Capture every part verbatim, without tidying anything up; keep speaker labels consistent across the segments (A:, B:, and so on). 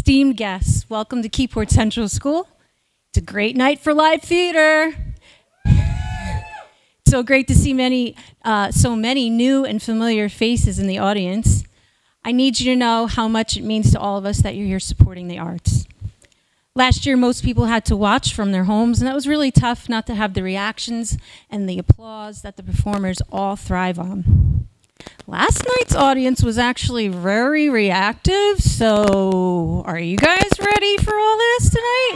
A: esteemed guests, welcome to Keyport Central School. It's a great night for live theater. It's so great to see many, uh, so many new and familiar faces in the audience. I need you to know how much it means to all of us that you're here supporting the arts. Last year, most people had to watch from their homes, and that was really tough not to have the reactions and the applause that the performers all thrive on. Last night's audience was actually very reactive, so are you guys ready for all this tonight?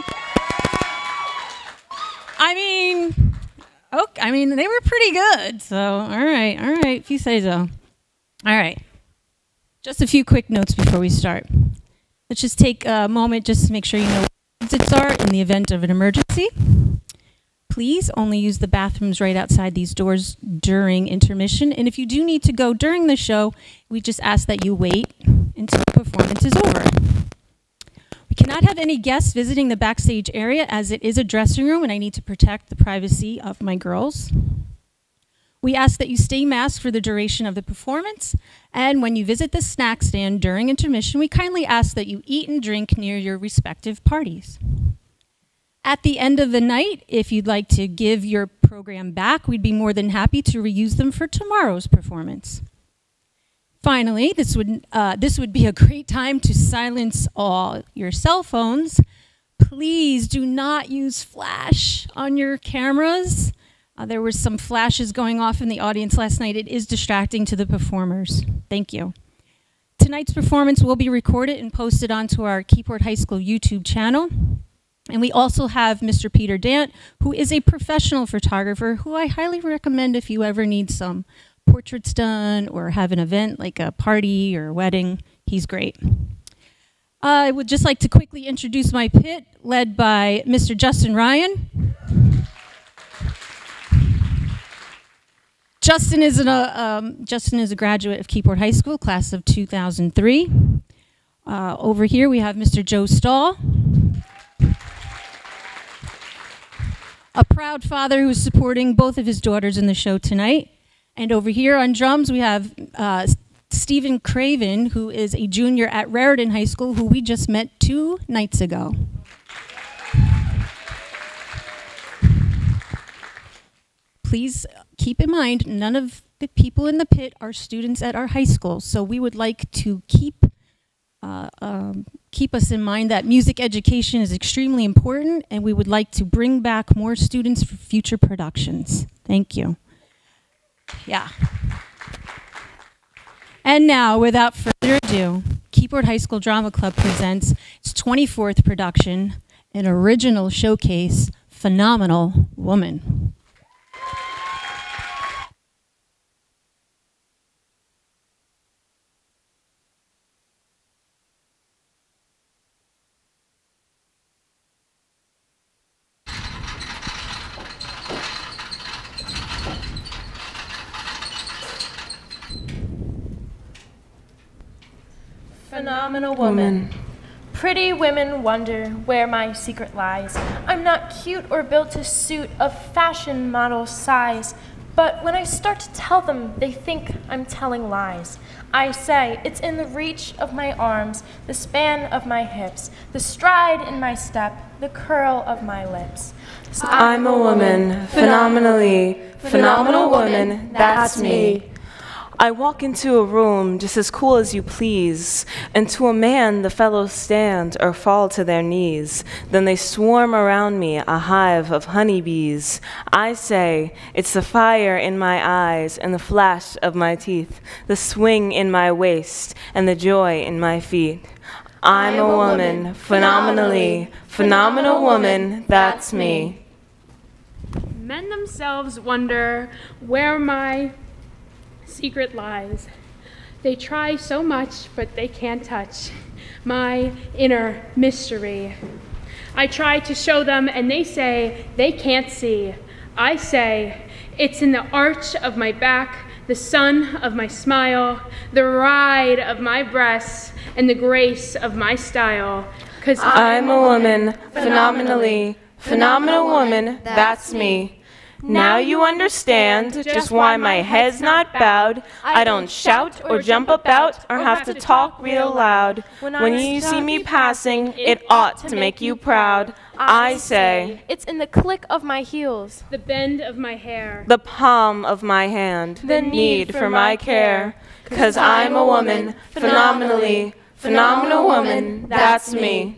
A: I mean, okay, I mean, they were pretty good, so all right, all right, if you say so. All right, just a few quick notes before we start. Let's just take a moment just to make sure you know what exits are in the event of an emergency. Please only use the bathrooms right outside these doors during intermission. And if you do need to go during the show, we just ask that you wait until the performance is over. We cannot have any guests visiting the backstage area as it is a dressing room and I need to protect the privacy of my girls. We ask that you stay masked for the duration of the performance. And when you visit the snack stand during intermission, we kindly ask that you eat and drink near your respective parties. At the end of the night, if you'd like to give your program back, we'd be more than happy to reuse them for tomorrow's performance. Finally, this would, uh, this would be a great time to silence all your cell phones. Please do not use flash on your cameras. Uh, there were some flashes going off in the audience last night. It is distracting to the performers. Thank you. Tonight's performance will be recorded and posted onto our Keyport High School YouTube channel. And we also have Mister Peter Dant, who is a professional photographer who I highly recommend if you ever need some portraits done or have an event like a party or a wedding. He's great. I would just like to quickly introduce my pit, led by Mister Justin Ryan. Justin is, an, uh, um, Justin is a graduate of Keyport High School, class of two thousand three. Uh, over here we have Mister Joe Stahl, a proud father who's supporting both of his daughters in the show tonight. And over here on drums, we have uh, Stephen Craven, who is a junior at Raritan High School, who we just met two nights ago. Please keep in mind, none of the people in the pit are students at our high school, so we would like to keep Uh, um, keep us in mind that music education is extremely important, and we would like to bring back more students for future productions. Thank you. Yeah. And now, without further ado, Keyport High School Drama Club presents its twenty-fourth production, an original showcase, Phenomenal Woman.
B: Phenomenal woman. Pretty women wonder where my secret lies. I'm not cute or built to suit a fashion model size, but when I start to tell them, they think I'm telling lies. I say it's in the reach of my arms, the span of my hips, the stride in my step, the curl of my lips.
C: So I'm a woman, phenomenally, phenomenal woman, that's me. I walk into a room just as cool as you please, and to a man the fellows stand or fall to their knees. Then they swarm around me, a hive of honeybees. I say, it's the fire in my eyes and the flash of my teeth, the swing in my waist and the joy in my feet. I'm a woman, phenomenally, phenomenal woman, that's me.
D: Men themselves wonder where my secret lies. They try so much, but they can't touch my inner mystery. I try to show them, and they say they can't see. I say it's in the arch of my back, the sun of my smile, the ride of my breasts, and the grace of my style. 'Cause
C: I'm a woman, phenomenally, phenomenal woman, that's me. Now you understand just why my head's not bowed. I don't shout or jump about or have to talk real loud. When you see me passing, it ought to make you proud. I say,
B: it's in the click of my heels,
D: the bend of my hair,
C: the palm of my hand,
B: the need for my care.
C: 'Cause I'm a woman, phenomenally, phenomenal woman, that's me.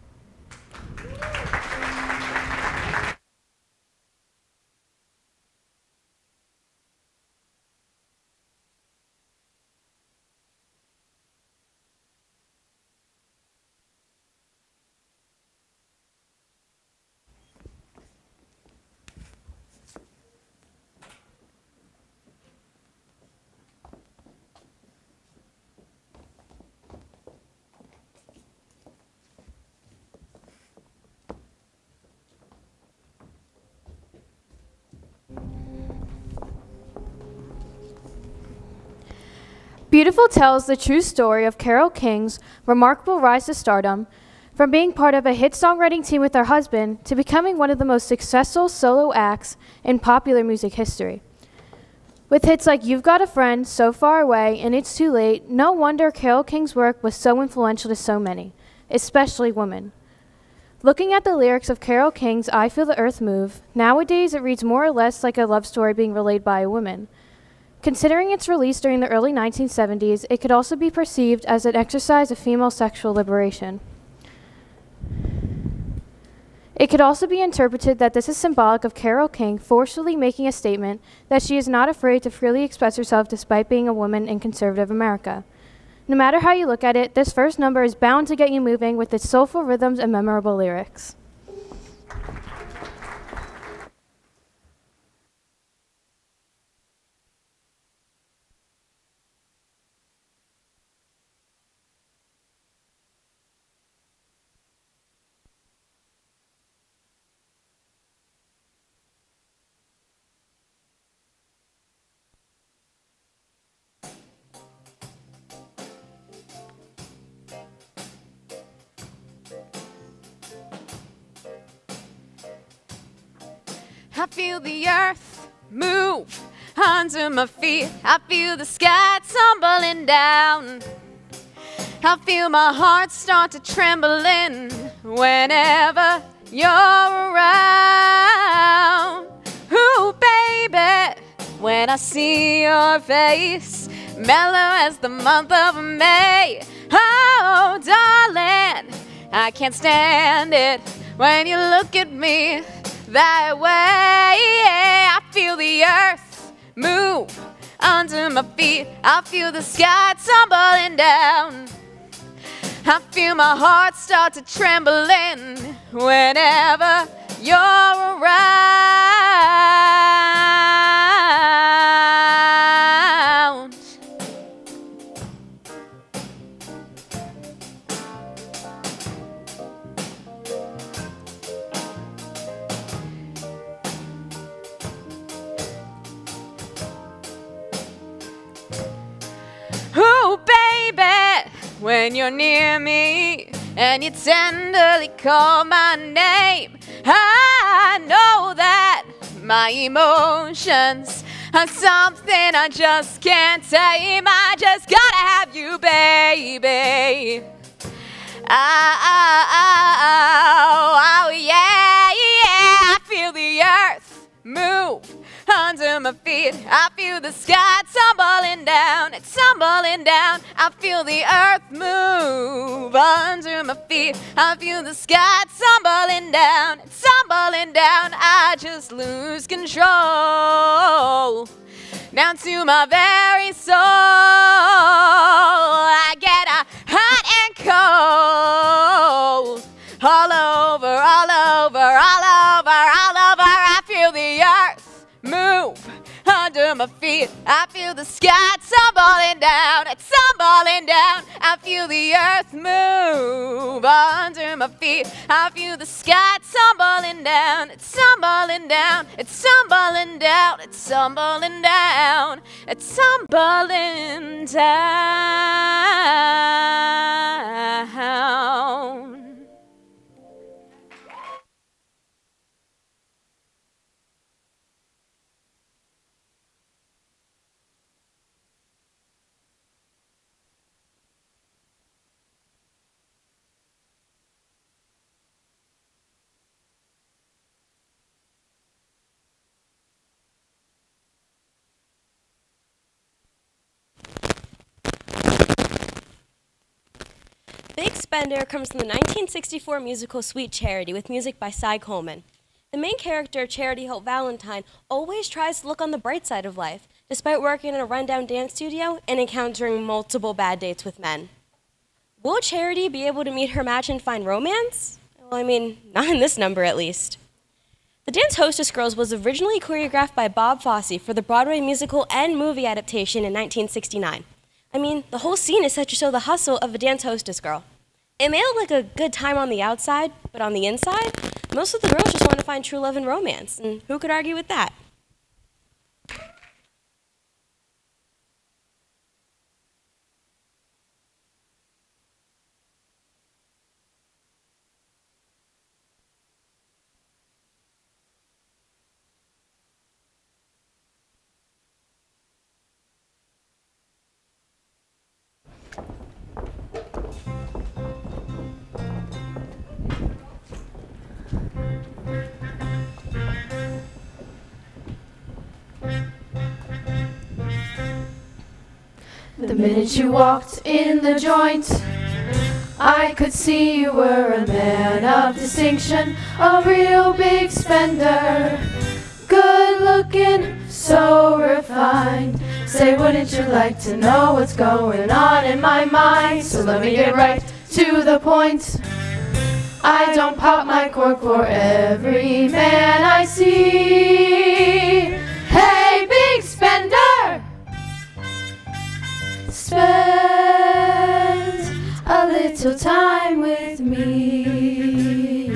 E: Beautiful tells the true story of Carole King's remarkable rise to stardom, from being part of a hit songwriting team with her husband to becoming one of the most successful solo acts in popular music history. With hits like You've Got a Friend, So Far Away, and It's Too Late, no wonder Carole King's work was so influential to so many, especially women. Looking at the lyrics of Carole King's I Feel the Earth Move, nowadays it reads more or less like a love story being relayed by a woman. Considering its release during the early nineteen seventies, it could also be perceived as an exercise of female sexual liberation. It could also be interpreted that this is symbolic of Carole King forcefully making a statement that she is not afraid to freely express herself despite being a woman in conservative America. No matter how you look at it, this first number is bound to get you moving with its soulful rhythms and memorable lyrics.
F: I feel the earth move under my feet. I feel the sky tumbling down. I feel my heart start to trembling whenever you're around. Ooh, baby, when I see your face, mellow as the month of May. Oh, darling, I can't stand it when you look at me that way. I feel the earth move under my feet. I feel the sky tumbling down. I feel my heart start to trembling whenever you're around. Ooh, baby, when you're near me and you tenderly call my name, I know that my emotions are something I just can't tame. I just gotta have you, baby. Oh, oh, oh, oh, yeah, yeah. I feel the earth move under my feet. I feel the sky tumbling down, it's tumbling down. I feel the earth move under my feet. I feel the sky tumbling down, it's tumbling down. I just lose control down to my very soul. I get a hot and cold all over, all over, all over, all over. I feel the earth move under my feet. I feel the sky tumbling down, it's tumbling down. I feel the earth move under my feet. I feel the sky tumbling down, it's tumbling down, it's tumbling down, it's tumbling down, it's tumbling down.
G: Spender comes from the nineteen sixty-four musical Sweet Charity with music by Cy Coleman. The main character, Charity Hope Valentine, always tries to look on the bright side of life, despite working in a rundown dance studio and encountering multiple bad dates with men. Will Charity be able to meet her match and find romance? Well, I mean, not in this number at least. The Dance Hostess Girls was originally choreographed by Bob Fosse for the Broadway musical and movie adaptation in nineteen sixty-nine. I mean, the whole scene is set to show the hustle of a dance hostess girl. It may look like a good time on the outside, but on the inside, most of the girls just want to find true love and romance, and who could argue with that?
H: The minute you walked in the joint, I could see you were a man of distinction, a real big spender, good looking, so refined. Say, wouldn't you like to know what's going on in my mind? So let me get right to the point. I don't pop my cork for every man I see. Hey, big spender! Spend a little time with me.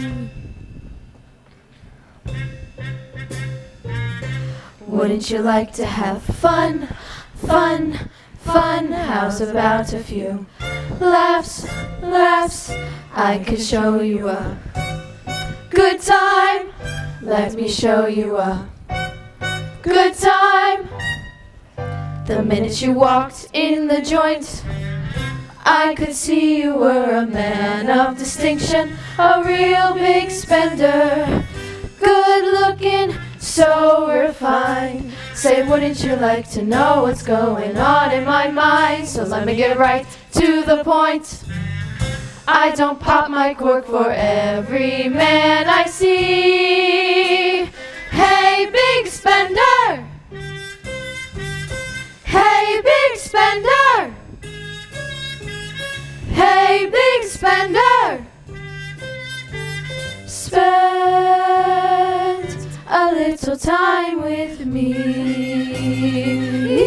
H: Wouldn't you like to have fun, fun, fun? How's about a few laughs, laughs? I could show you a good time. Let me show you a good time. The minute you walked in the joint, I could see you were a man of distinction, a real big spender, good looking, so refined. Say, wouldn't you like to know what's going on in my mind? So let me get right to the point. I don't pop my cork for every man I see. Hey, big spender! Hey, big spender! Hey, big spender! Spend a little time with me.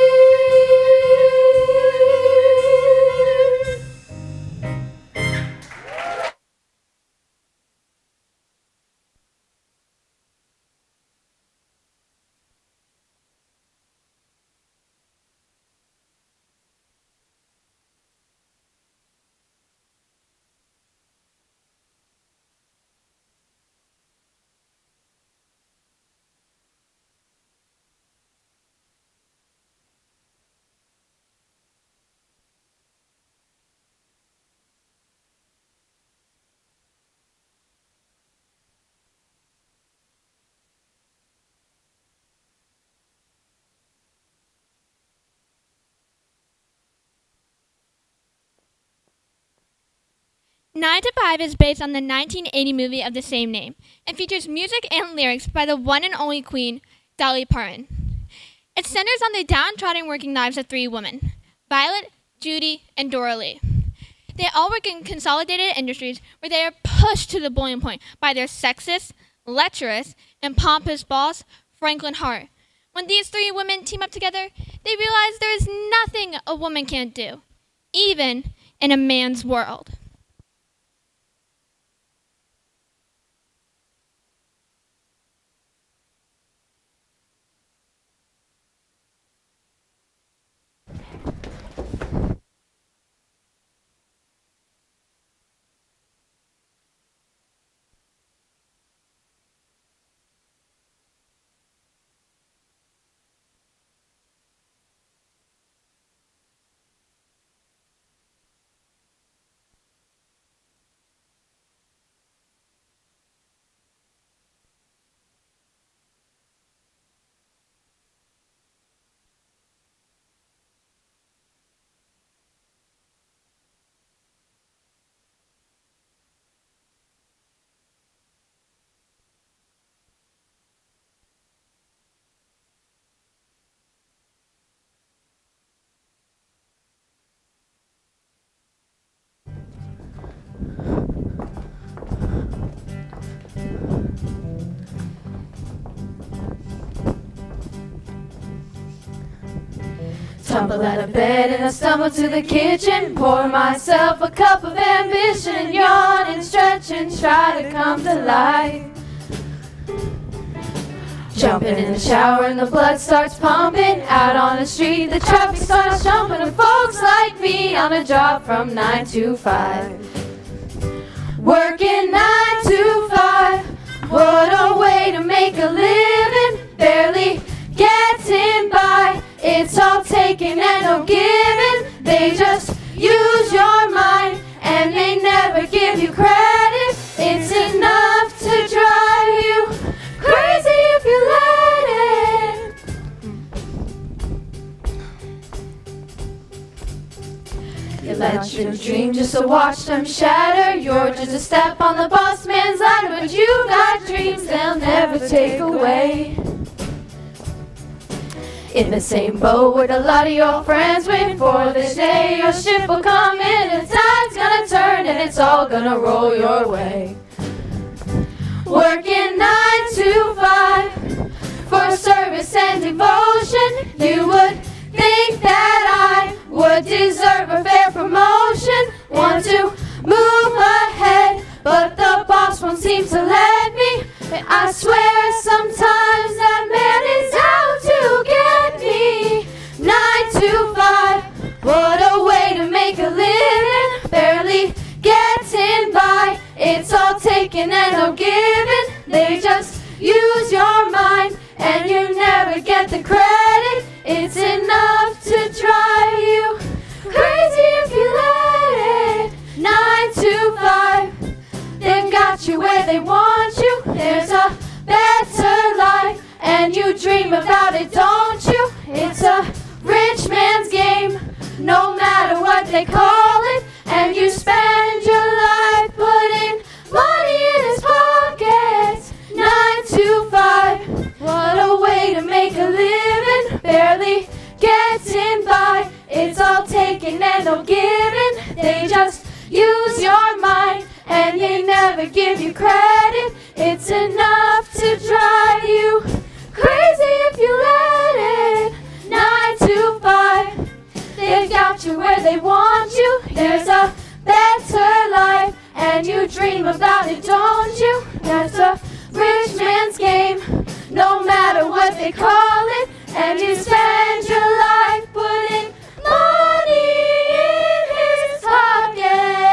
I: Nine to Five is based on the nineteen eighty movie of the same name and features music and lyrics by the one and only Queen, Dolly Parton. It centers on the downtrodden working lives of three women, Violet, Judy, and Dora Lee. They all work in consolidated industries where they are pushed to the boiling point by their sexist, lecherous, and pompous boss, Franklin Hart. When these three women team up together, they realize there is nothing a woman can't do, even in a man's world.
H: Stumble out of bed and I stumble to the kitchen, pour myself a cup of ambition and yawn and stretch and try to come to life. Jumping in the shower and the blood starts pumping. Out on the street the traffic starts jumping, and folks like me on a job from nine to five. Working nine to five, what a way to make a living. Barely getting by, it's all taken and no giving. They just use your mind and they never give you credit. It's enough to drive you crazy if you let it. You let your dream just to watch them shatter. You're just a step on the boss man's ladder, but you got dreams they'll never take away. In the same boat with a lot of your friends, waiting for this day your ship will come in and the tide's gonna turn and it's all gonna roll your way. Working nine to five for service and devotion, you would think that I would deserve a fair promotion. Want to move ahead, but the boss won't seem to let me. And I swear sometimes that man is out to get me. Nine to five, what a way to make a living. Barely getting by, it's all taken and no giving. They just use your mind and you never get the credit. It's enough to drive you crazy if you let it. Nine to five, they've got you where they want you. There's a better life and you dream about it, don't you? It's a rich man's game, no matter what they call it. And you spend your life putting money in his pockets. Nine to five, what a way to make a living. Barely getting by, it's all taken and no giving. They just use your mind and they never give you credit. It's enough to drive you crazy if you let it. Nine to five, they've got you where they want you. There's a better life and you dream about it, don't you? That's a rich man's game, no matter what they call it. And you spend your life putting money in his pocket.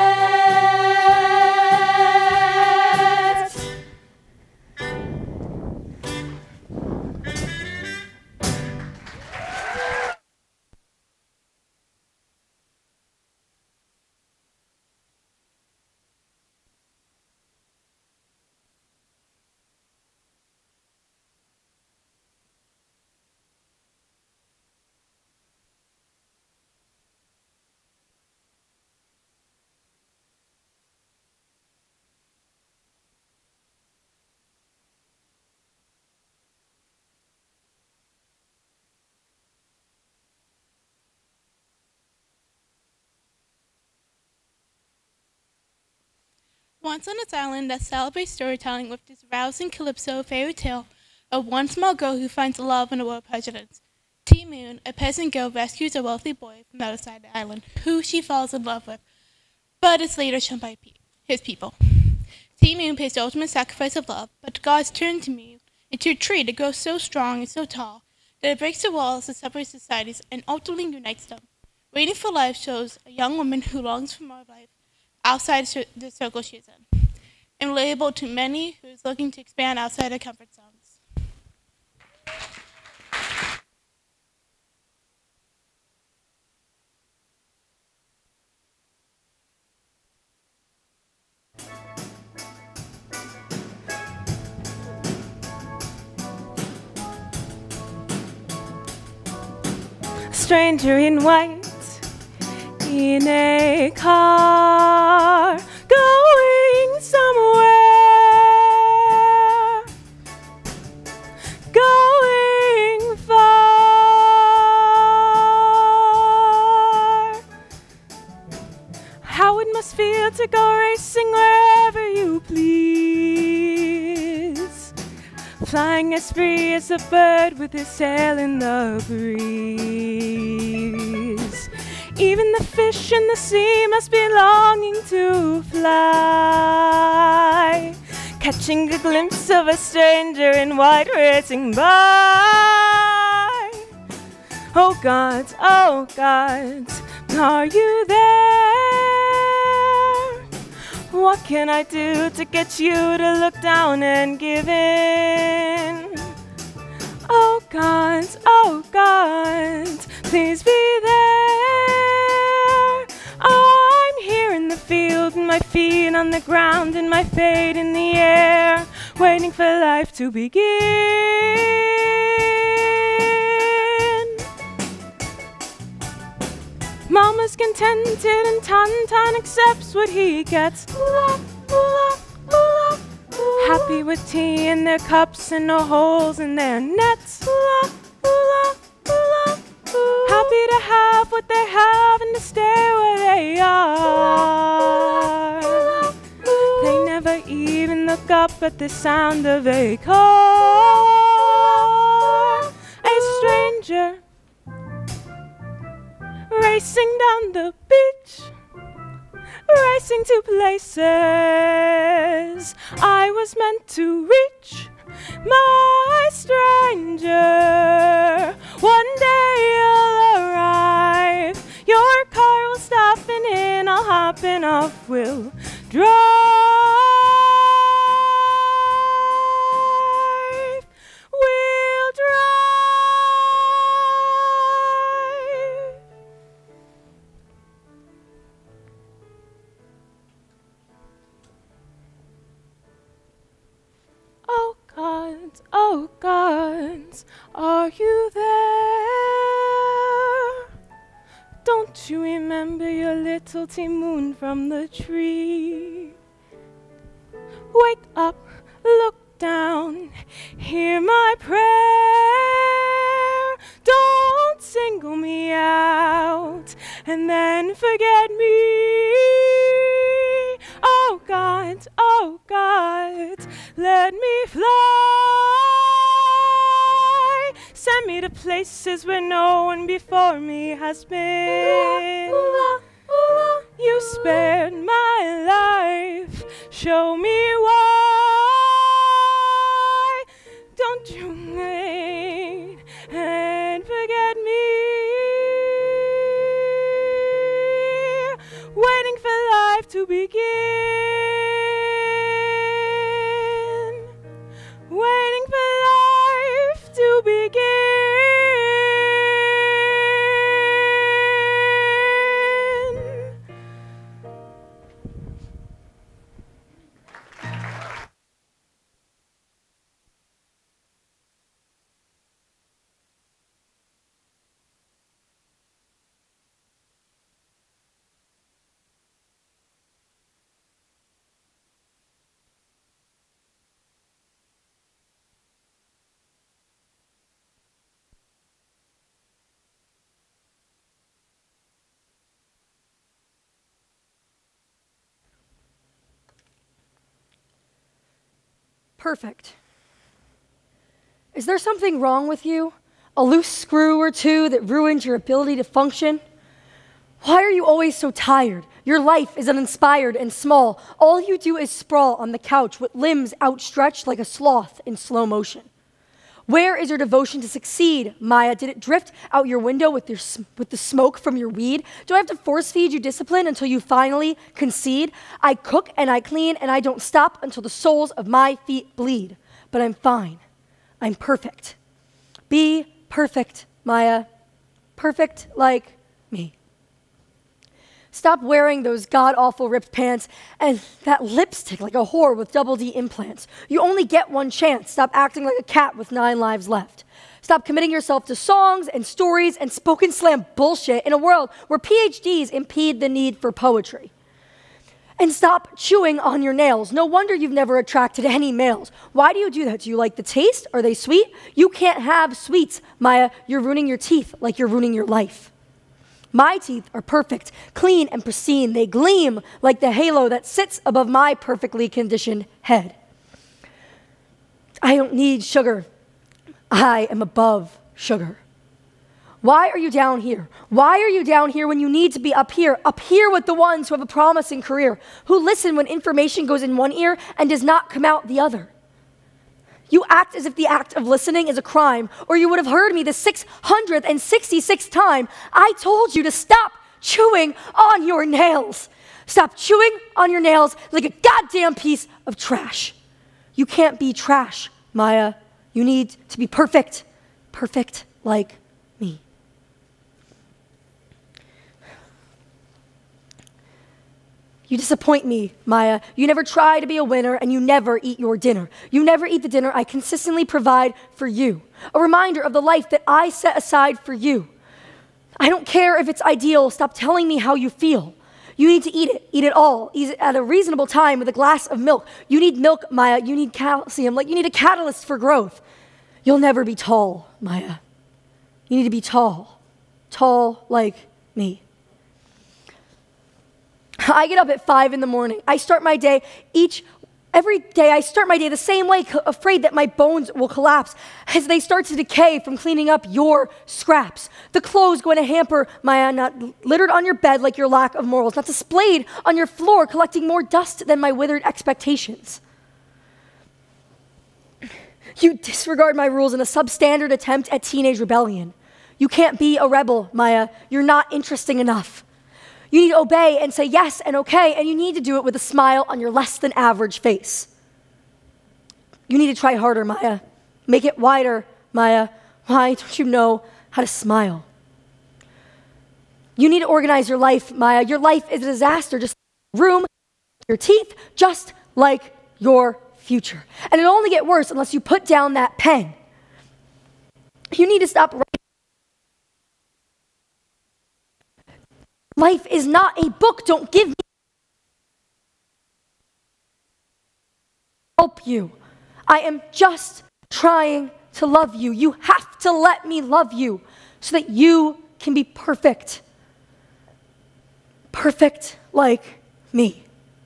J: Once on this island that celebrates storytelling with this rousing calypso fairy tale of one small girl who finds love in a world of prejudice. Ti Moon, a peasant girl, rescues a wealthy boy from the other side of the island, who she falls in love with, but is later shunned by pe his people. Ti Moon pays the ultimate sacrifice of love, but the gods turn Ti Moon into a tree that grows so strong and so tall that it breaks the walls that separate societies and ultimately unites them. Waiting for Life shows a young woman who longs for more life outside the circle she is in, and relatable to many who is looking to expand outside their comfort zones.
C: Stranger in white in a car going somewhere, going far. How it must feel to go racing wherever you please, flying as free as a bird with his tail in the breeze. Even the fish in the sea must be longing to fly, catching a glimpse of a stranger in white racing by. Oh God, oh God, are you there? What can I do to get you to look down and give in? Oh God, oh God, please be there. I'm here in the field, and my feet on the ground, and my fate in the air, waiting for life to begin. Mama's contented, and Tauntaun accepts what he gets. Ooh-la, ooh-la, ooh-la. Happy with tea in their cups and no holes in their nets. Ooh-la, ooh-la, ooh-la, ooh. Happy to have what they have and to stay where they are. Ooh-la, ooh-la, they never even look up at the sound of a car. A stranger racing down the beach, racing to places I was meant to reach. My stranger, one day you'll arrive. Your car will stop and in, I'll hop and off we'll drive. We'll drive. Oh God, oh God, are you there? Don't you remember your little Ti-Moon from the tree? Wake up, look down, hear my prayer. Don't single me out and then forget me. Oh God, oh God, let me fly. Send me to places where no one before me has been. Ooh-la, ooh-la, ooh-la. You spared my life, show me why. Don't you wait and forget me. Waiting for life to begin. Waiting for life to begin.
K: Perfect. Is there something wrong with you? A loose screw or two that ruins your ability to function? Why are you always so tired? Your life is uninspired and small. All you do is sprawl on the couch with limbs outstretched like a sloth in slow motion. Where is your devotion to succeed, Maya? Did it drift out your window with, your, with the smoke from your weed? Do I have to force feed you discipline until you finally concede? I cook and I clean and I don't stop until the soles of my feet bleed. But I'm fine. I'm perfect. Be perfect, Maya. Perfect like me. Stop wearing those god-awful ripped pants and that lipstick like a whore with double D implants. You only get one chance. Stop acting like a cat with nine lives left. Stop committing yourself to songs and stories and spoken slam bullshit in a world where P H Ds impede the need for poetry. And stop chewing on your nails. No wonder you've never attracted any males. Why do you do that? Do you like the taste? Are they sweet? You can't have sweets, Maya. You're ruining your teeth like you're ruining your life. My teeth are perfect, clean and pristine. They gleam like the halo that sits above my perfectly conditioned head. I don't need sugar. I am above sugar. Why are you down here? Why are you down here when you need to be up here, up here with the ones who have a promising career, who listen when information goes in one ear and does not come out the other? You act as if the act of listening is a crime, or you would have heard me the six hundred sixty-sixth time. I told you to stop chewing on your nails. Stop chewing on your nails like a goddamn piece of trash. You can't be trash, Maya. You need to be perfect, perfect like me. You disappoint me, Maya. You never try to be a winner, and you never eat your dinner. You never eat the dinner I consistently provide for you. A reminder of the life that I set aside for you. I don't care if it's ideal. Stop telling me how you feel. You need to eat it. Eat it all. Eat it at a reasonable time with a glass of milk. You need milk, Maya. You need calcium. Like you need a catalyst for growth. You'll never be tall, Maya. You need to be tall. Tall like me. I get up at five in the morning. I start my day each, every day I start my day the same way, co- afraid that my bones will collapse as they start to decay from cleaning up your scraps. The clothes go in a hamper, Maya, not littered on your bed like your lack of morals, not displayed on your floor, collecting more dust than my withered expectations. You disregard my rules in a substandard attempt at teenage rebellion. You can't be a rebel, Maya. You're not interesting enough. You need to obey and say yes and okay, and you need to do it with a smile on your less than average face. You need to try harder, Maya. Make it wider, Maya. Why don't you know how to smile? You need to organize your life, Maya. Your life is a disaster. Just room, your teeth, just like your future. And it'll only get worse unless you put down that pen. You need to stop writing. Life is not a book. Don't give me help you. I am just trying to love you. You have to let me love you so that you can be perfect. Perfect like me.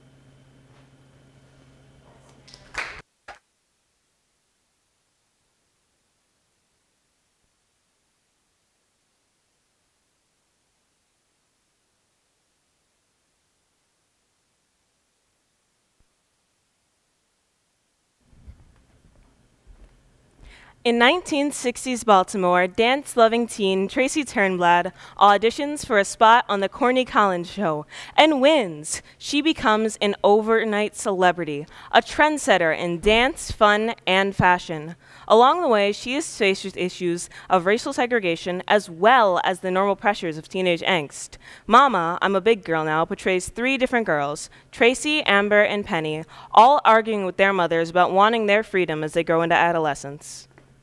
C: In nineteen sixties Baltimore, dance-loving teen Tracy Turnblad auditions for a spot on the Corny Collins Show and wins. She becomes an overnight celebrity, a trendsetter in dance, fun, and fashion. Along the way, she is faced with issues of racial segregation as well as the normal pressures of teenage angst. Mama, I'm a Big Girl Now portrays three different girls, Tracy, Amber, and Penny, all arguing with their mothers about wanting their freedom as they grow into adolescence.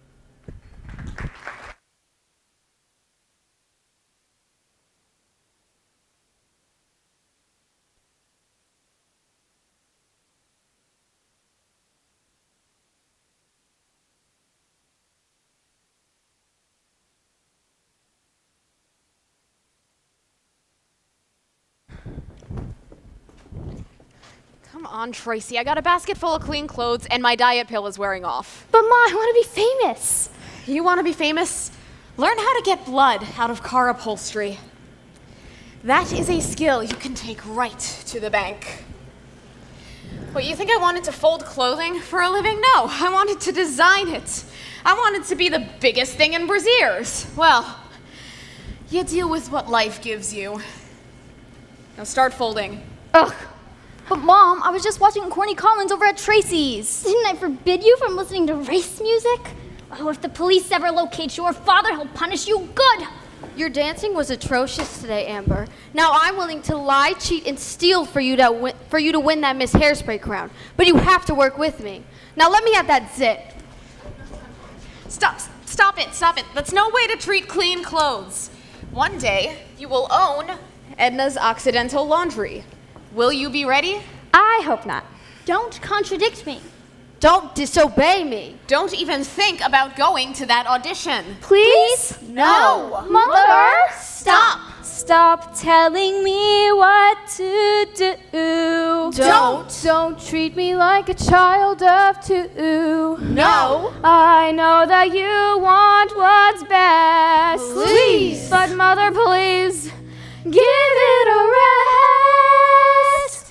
F: Come on, Tracy. I got a basket full of clean clothes and my diet pill is wearing off.
L: But Ma, I want to be famous.
F: You want to be famous? Learn how to get blood out of car upholstery. That is a skill you can take right to the bank. What, you think I wanted to fold clothing for a living? No, I wanted to design it. I wanted to be the biggest thing in Brazzers. Well, you deal with what life gives you. Now start folding.
L: Ugh. But Mom, I was just watching Corny Collins over at Tracy's. Didn't I forbid you from listening to race music? Oh, if the police ever locate your father, he'll punish you good.
M: Your dancing was atrocious today, Amber. Now I'm willing to lie, cheat, and steal for you to win, for you to win that Miss Hairspray crown. But you have to work with me. Now let me have that zit.
F: Stop, stop it, stop it. That's no way to treat clean clothes. One day, you will own Edna's Occidental Laundry. Will you be ready?
L: I hope not. Don't contradict me.
M: Don't disobey me.
F: Don't even think about going to that audition.
L: Please?
F: No.
L: Mother?
F: Stop. Stop.
L: stop telling me what to do.
M: Don't.
E: Don't treat me like a child of two.
M: No.
E: I know that you want what's best.
M: Please.
E: But mother, please, give it a rest.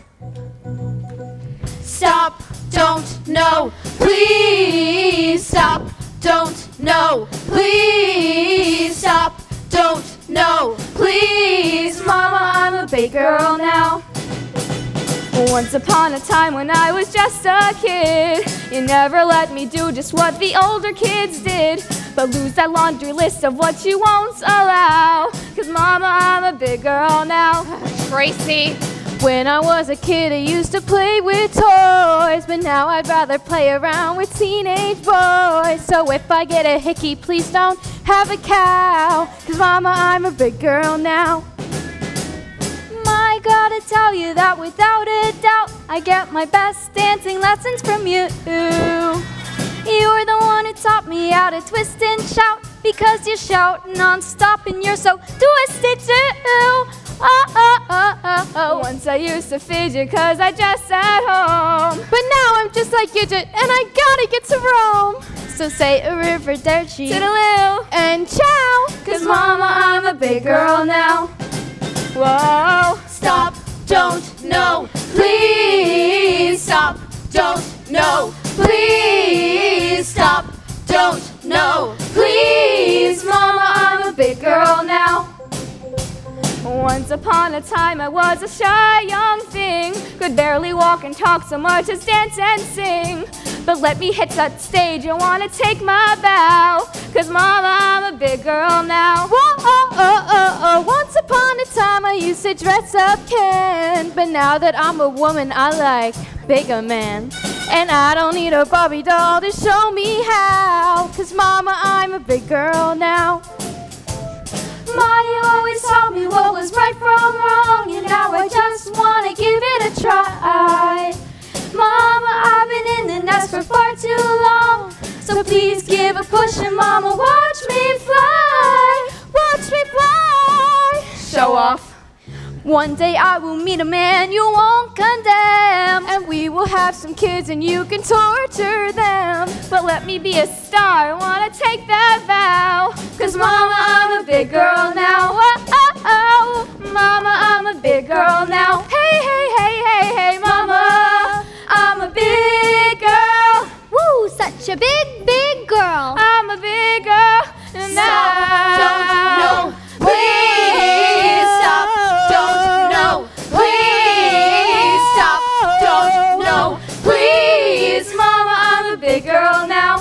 M: Stop, don't, no, please. Stop, don't, no, please. Stop, don't, no, please.
E: Mama, I'm a big girl now. Once upon a time when I was just a kid, you never let me do just what the older kids did, but lose that laundry list of what you won't allow. Cause mama, I'm a big girl now.
M: Tracy.
E: When I was a kid, I used to play with toys, but now I'd rather play around with teenage boys. So if I get a hickey, please don't have a cow, cause mama, I'm a big girl now. I gotta tell you that without a doubt, I get my best dancing lessons from you. You're the one who taught me how to twist and shout, because you shout non-stop and you're so twisted too. Oh, oh, oh, oh, oh. Once I used to fidget cause I just sat home, but now I'm just like Gidget and I gotta get to Rome. So say arrivederci, toodaloo, and ciao, cause mama, I'm a big girl now. Whoa.
M: Stop, don't, no, please. Stop, don't, no, please. Stop, don't, no, please.
E: Mama, I'm a big girl now. Once upon a time I was a shy young thing, could barely walk and talk so much as dance and sing. But let me hit that stage, I wanna take my bow, cause mama, I'm a big girl now. Whoa, oh, oh, oh, oh. Once upon a time I used to dress up Ken, but now that I'm a woman I like bigger men. And I don't need a Barbie doll to show me how, cause mama, I'm a big girl now. Ma, you always taught me what was right from wrong, and now I just wanna give it a try. Mama, I've been in the nest for far too long, so please give a push and mama, watch me fly, watch me fly. Show off. One day I will meet a man you won't condemn, and we will have some kids and you can torture them. But let me be a star, I wanna take that vow, cause mama, I'm a big girl now. Oh, oh, oh. Mama, I'm a big girl now. Hey, hey, hey, hey, hey, mama, I'm a big girl.
L: Woo, such a big, big girl.
E: I'm a big girl. And
M: Stop, don't, no, please. Stop, don't, no, please. Stop, don't, no, please.
E: Mama, I'm a big girl now.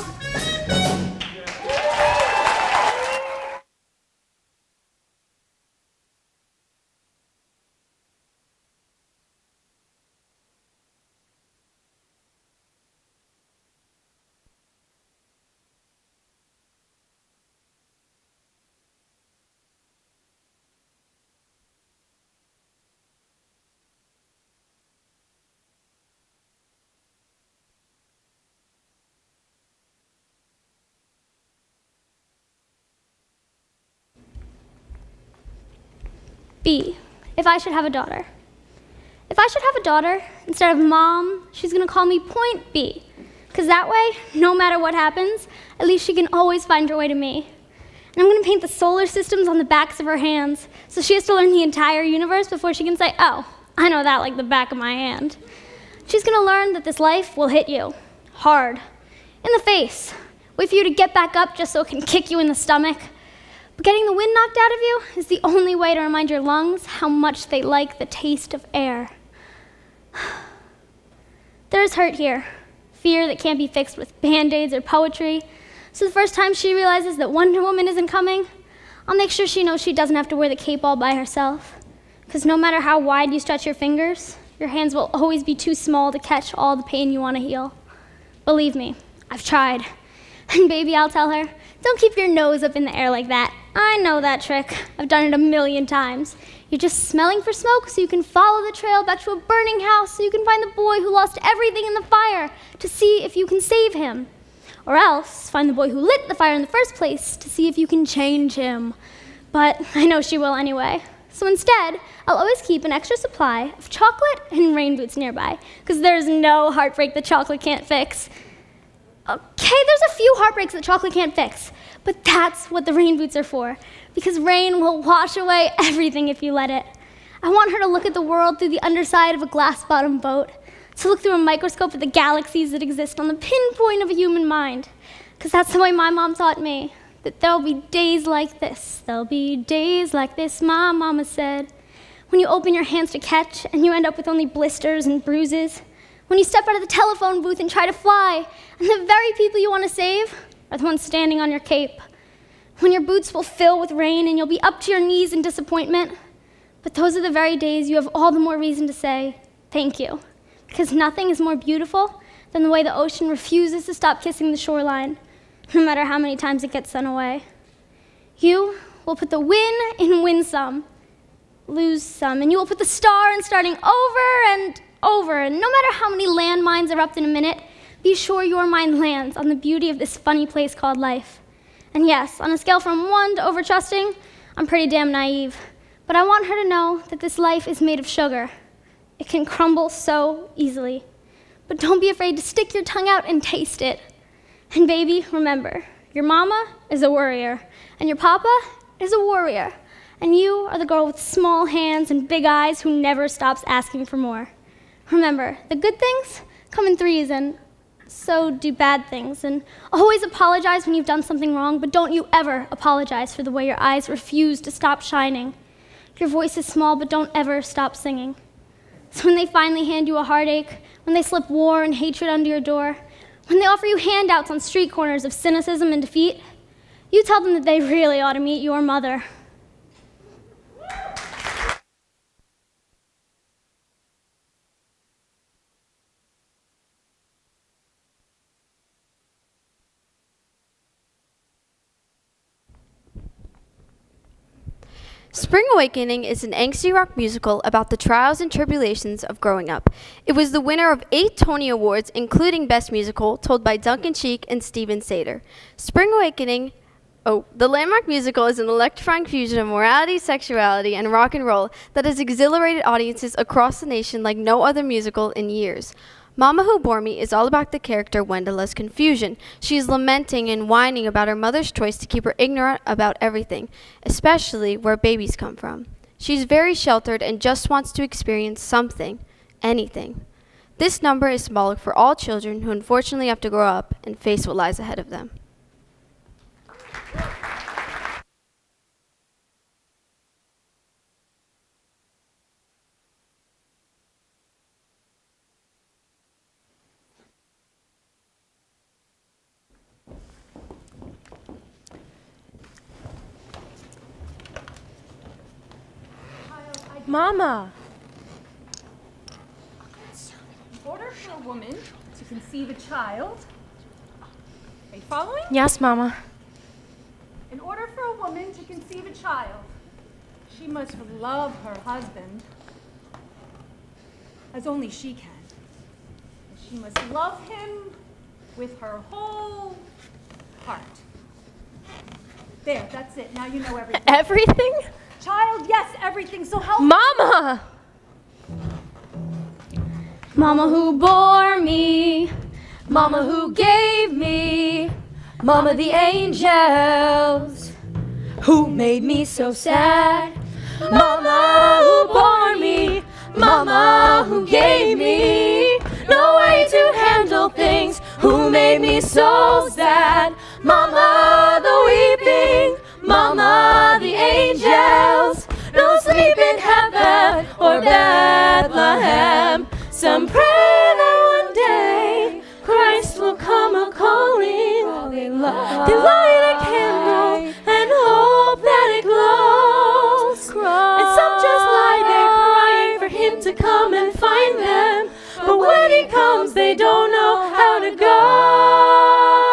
L: B, if I should have a daughter. If I should have a daughter, instead of mom, she's gonna call me Point B. Cause that way, no matter what happens, at least she can always find her way to me. And I'm gonna paint the solar systems on the backs of her hands, so she has to learn the entire universe before she can say, oh, I know that like the back of my hand. She's gonna learn that this life will hit you, hard, in the face, wait for you to get back up just so it can kick you in the stomach. But getting the wind knocked out of you is the only way to remind your lungs how much they like the taste of air. There's hurt here, fear that can't be fixed with Band-Aids or poetry. So the first time she realizes that Wonder Woman isn't coming, I'll make sure she knows she doesn't have to wear the cape all by herself. Because no matter how wide you stretch your fingers, your hands will always be too small to catch all the pain you want to heal. Believe me, I've tried. And baby, I'll tell her, don't keep your nose up in the air like that. I know that trick. I've done it a million times. You're just smelling for smoke so you can follow the trail back to a burning house so you can find the boy who lost everything in the fire to see if you can save him. Or else, find the boy who lit the fire in the first place to see if you can change him. But I know she will anyway, So instead, I'll always keep an extra supply of chocolate and rain boots nearby, because there's no heartbreak that chocolate can't fix. Okay, there's a few heartbreaks that chocolate can't fix, but that's what the rain boots are for, because rain will wash away everything if you let it. I want her to look at the world through the underside of a glass-bottom boat, to look through a microscope at the galaxies that exist on the pinpoint of a human mind, because that's the way my mom taught me, that there'll be days like this. There'll be days like this, my mama said, when you open your hands to catch and you end up with only blisters and bruises, when you step out of the telephone booth and try to fly, and the very people you want to save are the ones standing on your cape. When your boots will fill with rain and you'll be up to your knees in disappointment. But those are the very days you have all the more reason to say thank you. Because nothing is more beautiful than the way the ocean refuses to stop kissing the shoreline, no matter how many times it gets sent away. You will put the win in win some, lose some, and you will put the star in starting over and over, and no matter how many landmines erupt in a minute, be sure your mind lands on the beauty of this funny place called life. And yes, on a scale from one to overtrusting, I'm pretty damn naive, but I want her to know that this life is made of sugar. It can crumble so easily, but don't be afraid to stick your tongue out and taste it. And baby, remember, your mama is a worrier, and your papa is a warrior, and you are the girl with small hands and big eyes who never stops asking for more. Remember, the good things come in threes, and so do bad things. And always apologize when you've done something wrong, but don't you ever apologize for the way your eyes refuse to stop shining. Your voice is small, but don't ever stop singing. So when they finally hand you a heartache, when they slip war and hatred under your door, when they offer you handouts on street corners of cynicism and defeat, you tell them that they really ought to meet your mother.
M: Spring Awakening is an angsty rock musical about the trials and tribulations of growing up. It was the winner of eight Tony Awards, including Best Musical, told by Duncan Sheik and Steven Sater. Spring Awakening, oh, the landmark musical is an electrifying fusion of morality, sexuality, and rock and roll that has exhilarated audiences across the nation like no other musical in years. Mama Who Bore Me is all about the character Wendela's confusion. She is lamenting and whining about her mother's choice to keep her ignorant about everything, especially where babies come from. She's very sheltered and just wants to experience something, anything. This number is symbolic for all children who unfortunately have to grow up and face what lies ahead of them.
B: Mama!
A: In order for a woman to conceive a child, are you following?
B: Yes, Mama.
A: In order for a woman to conceive a child, she must love her husband as only she can. She must love him with her whole heart. There, that's it. Now you know everything.
B: Everything?
A: Child, yes, everything. So help
B: Mama!
L: Mama who bore me,
H: Mama who gave me, Mama the angels, who made me so sad. Mama who bore me, Mama who gave me no way to handle things, who made me so sad. Mama the weeping, Mama the angels, no sleep in heaven or Bethlehem. Some pray that one day Christ will come a-calling. Oh, they, they light a candle and hope that it glows. And some just lie there crying for him to come and find them. But when he comes, they don't know how to go.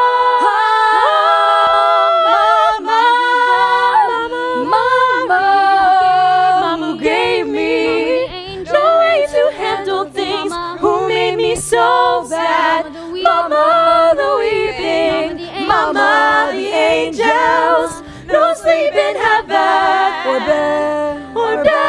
H: So sad, Mama the weeping, Mama the angels, no sleep in heaven or bed or bed.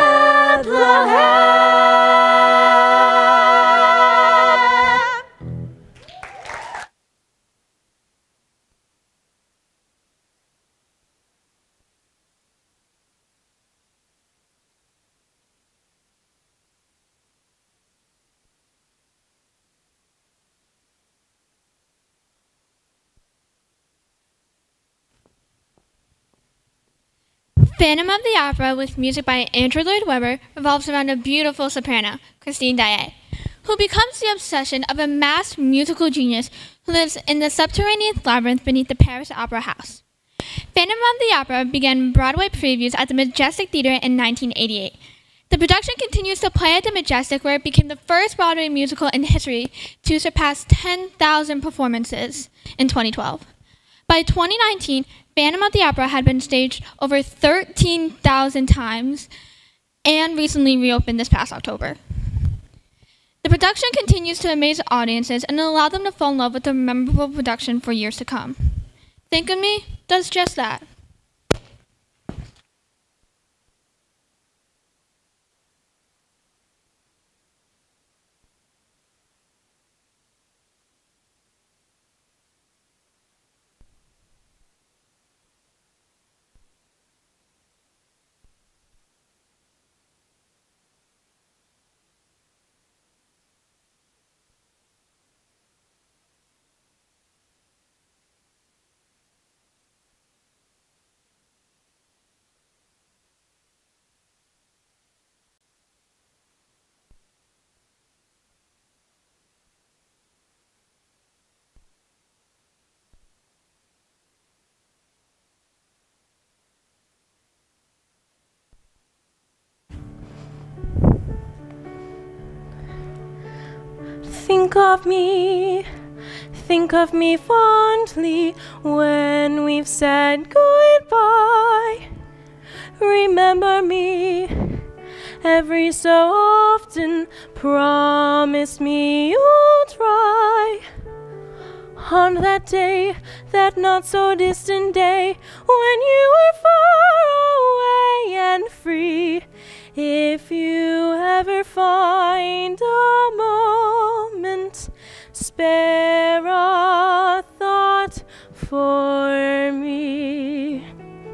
I: Phantom of the Opera, with music by Andrew Lloyd Webber, revolves around a beautiful soprano, Christine Daae, who becomes the obsession of a masked musical genius who lives in the subterranean labyrinth beneath the Paris Opera House. Phantom of the Opera began Broadway previews at the Majestic Theater in nineteen eighty-eight. The production continues to play at the Majestic, where it became the first Broadway musical in history to surpass ten thousand performances in twenty twelve. By twenty nineteen, Phantom of the Opera had been staged over thirteen thousand times and recently reopened this past October. The production continues to amaze audiences and allow them to fall in love with the memorable production for years to come. Think of Me does just that.
C: Think of me, think of me fondly when we've said goodbye. Remember me every so often, promise me you'll try. On that day, that not so distant day, when you were far away and free, if you ever find a moment, spare a thought for me.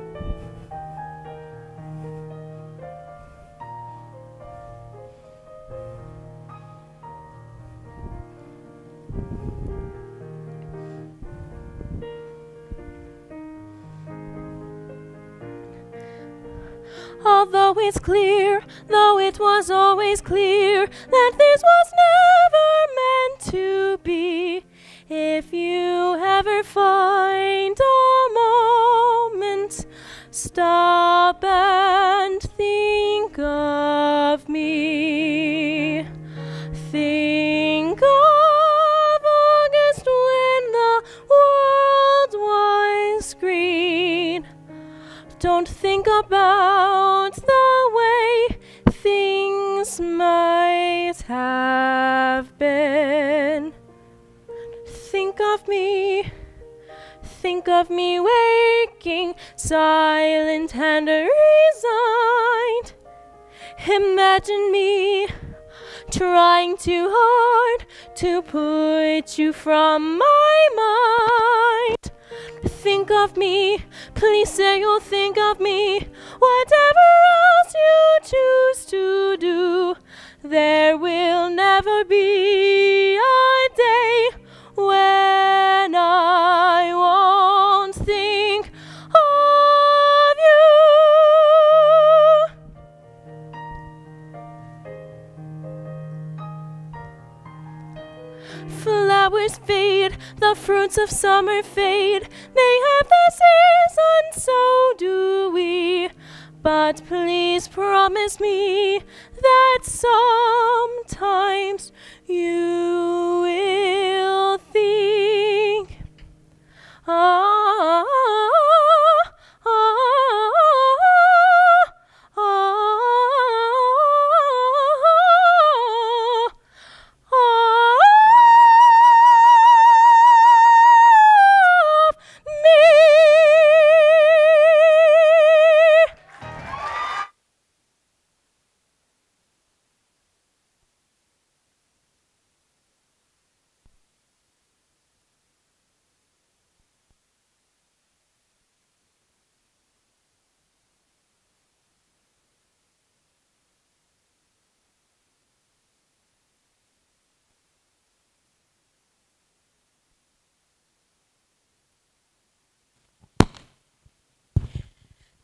C: Although it's clear, though it was always clear, that this was never meant to be, if you ever find a moment, stop and think of me. Think of August when the world was green. Don't think about the way things might have been. Think of me, think of me waking, silent and resigned. Imagine me trying too hard to put you from my mind. Think of me, please say you'll think of me. Whatever else you choose to do, there will never be a day when I won't think of you. Flowers fade, the fruits of summer fade. They have their season, so do we. But please promise me that sometimes you will think. Ah, ah, ah,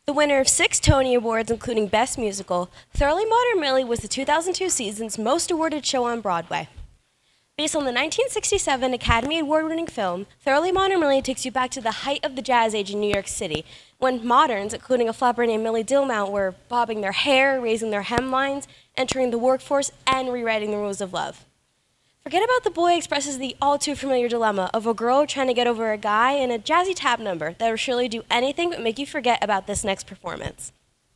G: The winner of six Tony Awards, including Best Musical, Thoroughly Modern Millie was the two thousand two season's most awarded show on Broadway. Based on the nineteen sixty-seven Academy Award-winning film, Thoroughly Modern Millie takes you back to the height of the jazz age in New York City, when moderns, including a flapper named Millie Dillmount, were bobbing their hair, raising their hemlines, entering the workforce, and rewriting the rules of love. Forget About the Boy expresses the all-too-familiar dilemma of a girl trying to get over a guy in a jazzy tap number that will surely do anything but make you forget about this next performance.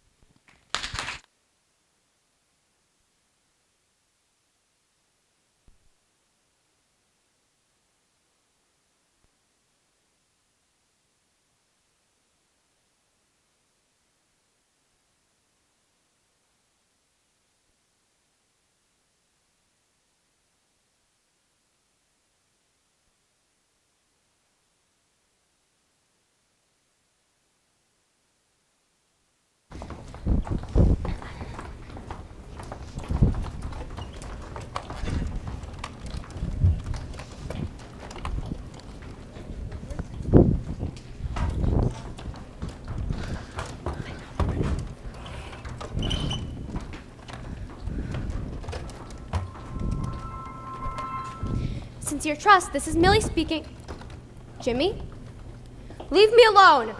M: Sincere Trust, this is Millie speaking. Jimmy? Leave me alone!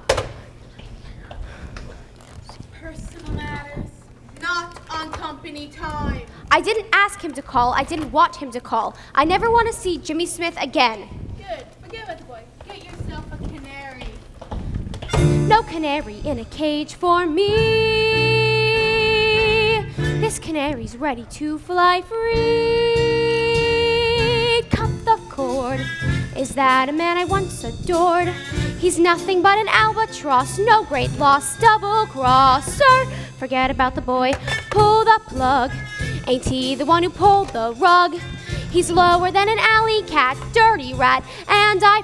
J: Personal matters, not on company time.
M: I didn't ask him to call. I didn't want him to call. I never want to see Jimmy Smith again.
J: Good. Forget about the boy. Get yourself a canary.
M: No canary in a cage for me. This canary's ready to fly free. Cut the cord. Is that a man I once adored? He's nothing but an albatross, no great loss, double crosser. Forget about the boy, pull the plug. Ain't he the one who pulled the rug? He's lower than an alley cat, dirty rat, and I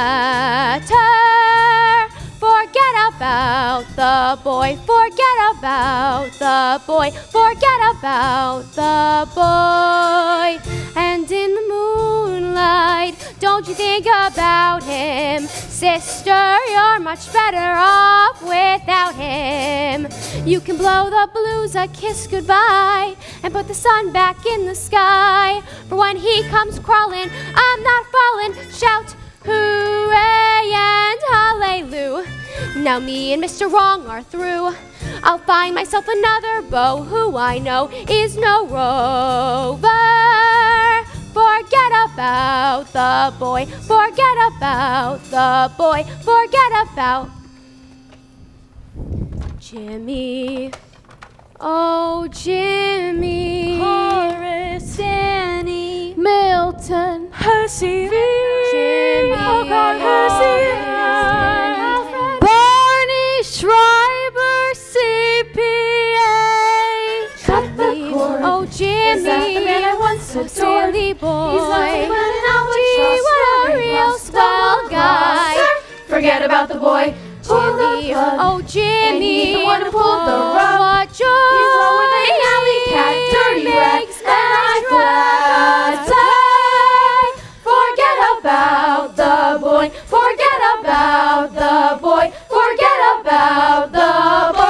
M: flatter. Forget about the boy, forget about the boy, forget about the boy. And in the moonlight, don't you think about him? Sister, you're much better off without him. You can blow the blues a kiss goodbye and put the sun back in the sky. For when he comes crawling, I'm not falling. Shout hooray and hallelujah. Now me and Mister Wrong are through. I'll find myself another beau who I know is no rover. Forget about the boy, forget about the boy, forget about Jimmy. Oh, Jimmy.
H: Horace,
M: Danny, Milton,
C: Hersey,
M: Jimmy,
C: oh God, Hersey,
M: Barney Schreiber, C P A.
H: Cut the cord.
M: Oh, Jimmy.
H: Is that the man I once
M: Oh,
H: adored?
M: silly boy.
H: He's nothing but an
M: Gee,
H: albatross,
M: what a
H: very
M: real
H: lost
M: swell
H: double
M: guy.
H: crosser. Forget about the boy. Pull the
M: Jimmy,
H: plug.
M: oh Jimmy,
H: Ain't he the one who pulled the
M: oh,
H: rug?
M: what joy.
H: He's lower than an alley cat, dirty rat,
M: makes
H: and I flatter. Forget about the boy, forget about the boy, forget about the boy.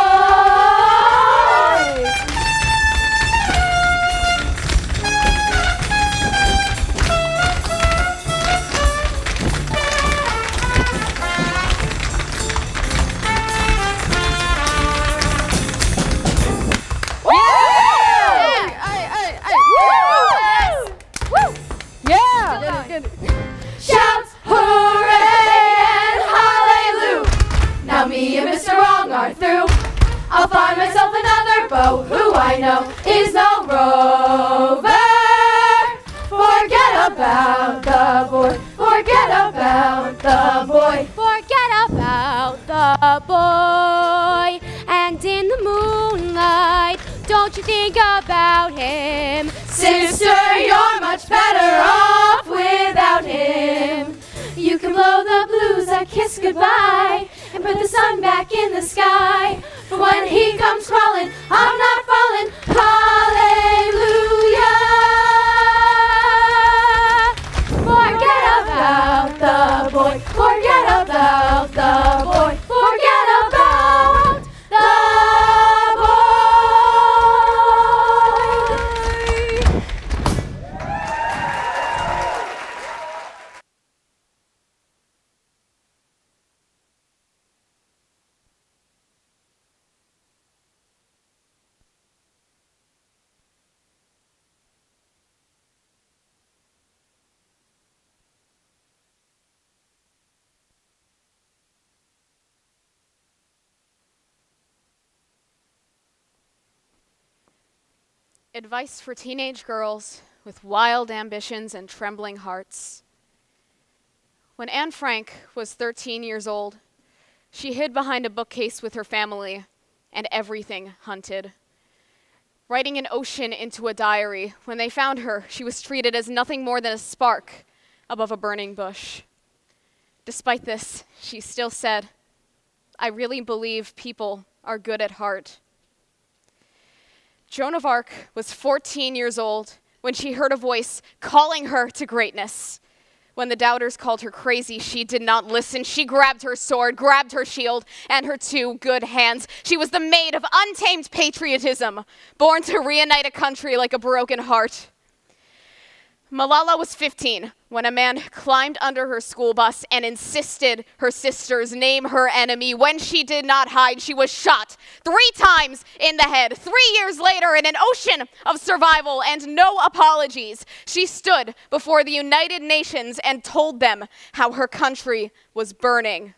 H: Shouts hooray and hallelujah. Now me and Mister Wrong are through. I'll find myself another beau who I know is no rover. Forget about the boy, forget about the boy,
M: Forget about the boy. And in the moonlight, don't you think about him?
H: Sister, you're much better off without him. You can blow the blues a kiss goodbye and put the sun back in the sky. For when he comes crawling, I'm not falling. Hallelujah. Forget about the boy, forget about the boy, forget about
F: Advice for teenage girls with wild ambitions and trembling hearts. When Anne Frank was thirteen years old, she hid behind a bookcase with her family, and everything hunted. Writing an ocean into a diary, when they found her, she was treated as nothing more than a spark above a burning bush. Despite this, she still said, "I really believe people are good at heart." Joan of Arc was fourteen years old when she heard a voice calling her to greatness. When the doubters called her crazy, she did not listen. She grabbed her sword, grabbed her shield, and her two good hands. She was the maid of untamed patriotism, born to reunite a country like a broken heart. Malala was fifteen when a man climbed under her school bus and insisted her sisters name her enemy. When she did not hide, she was shot three times in the head. Three years later, in an ocean of survival and no apologies, she stood before the United Nations and told them how her country was burning.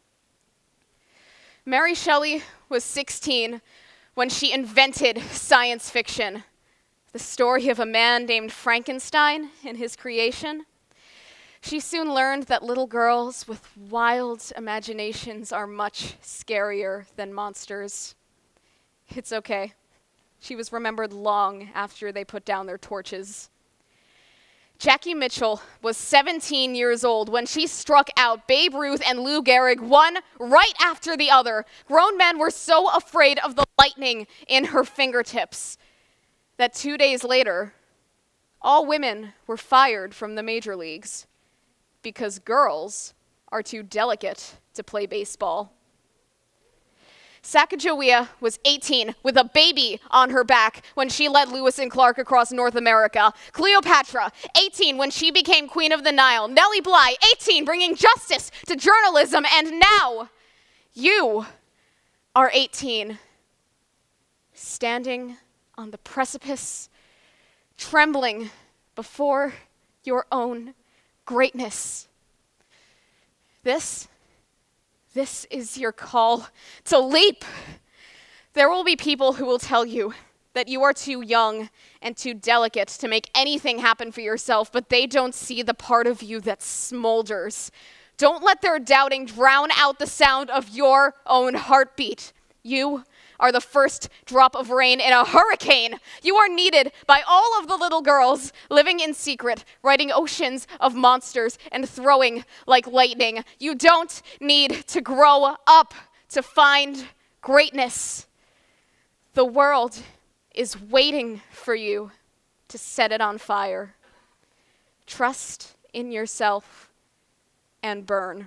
F: Mary Shelley was sixteen when she invented science fiction. The story of a man named Frankenstein and his creation. She soon learned that little girls with wild imaginations are much scarier than monsters. It's okay. She was remembered long after they put down their torches. Jackie Mitchell was seventeen years old when she struck out Babe Ruth and Lou Gehrig, one right after the other. Grown men were so afraid of the lightning in her fingertips that two days later, all women were fired from the major leagues because girls are too delicate to play baseball. Sacagawea was eighteen with a baby on her back when she led Lewis and Clark across North America. Cleopatra, eighteen when she became Queen of the Nile. Nellie Bly, eighteen, bringing justice to journalism. And now, you are eighteen, standing on the precipice, trembling before your own greatness. This, this is your call to leap. There will be people who will tell you that you are too young and too delicate to make anything happen for yourself, but they don't see the part of you that smolders. Don't let their doubting drown out the sound of your own heartbeat. You are the first drop of rain in a hurricane. You are needed by all of the little girls living in secret, writing oceans of monsters and throwing like lightning. You don't need to grow up to find greatness. The world is waiting for you to set it on fire. Trust in yourself and burn.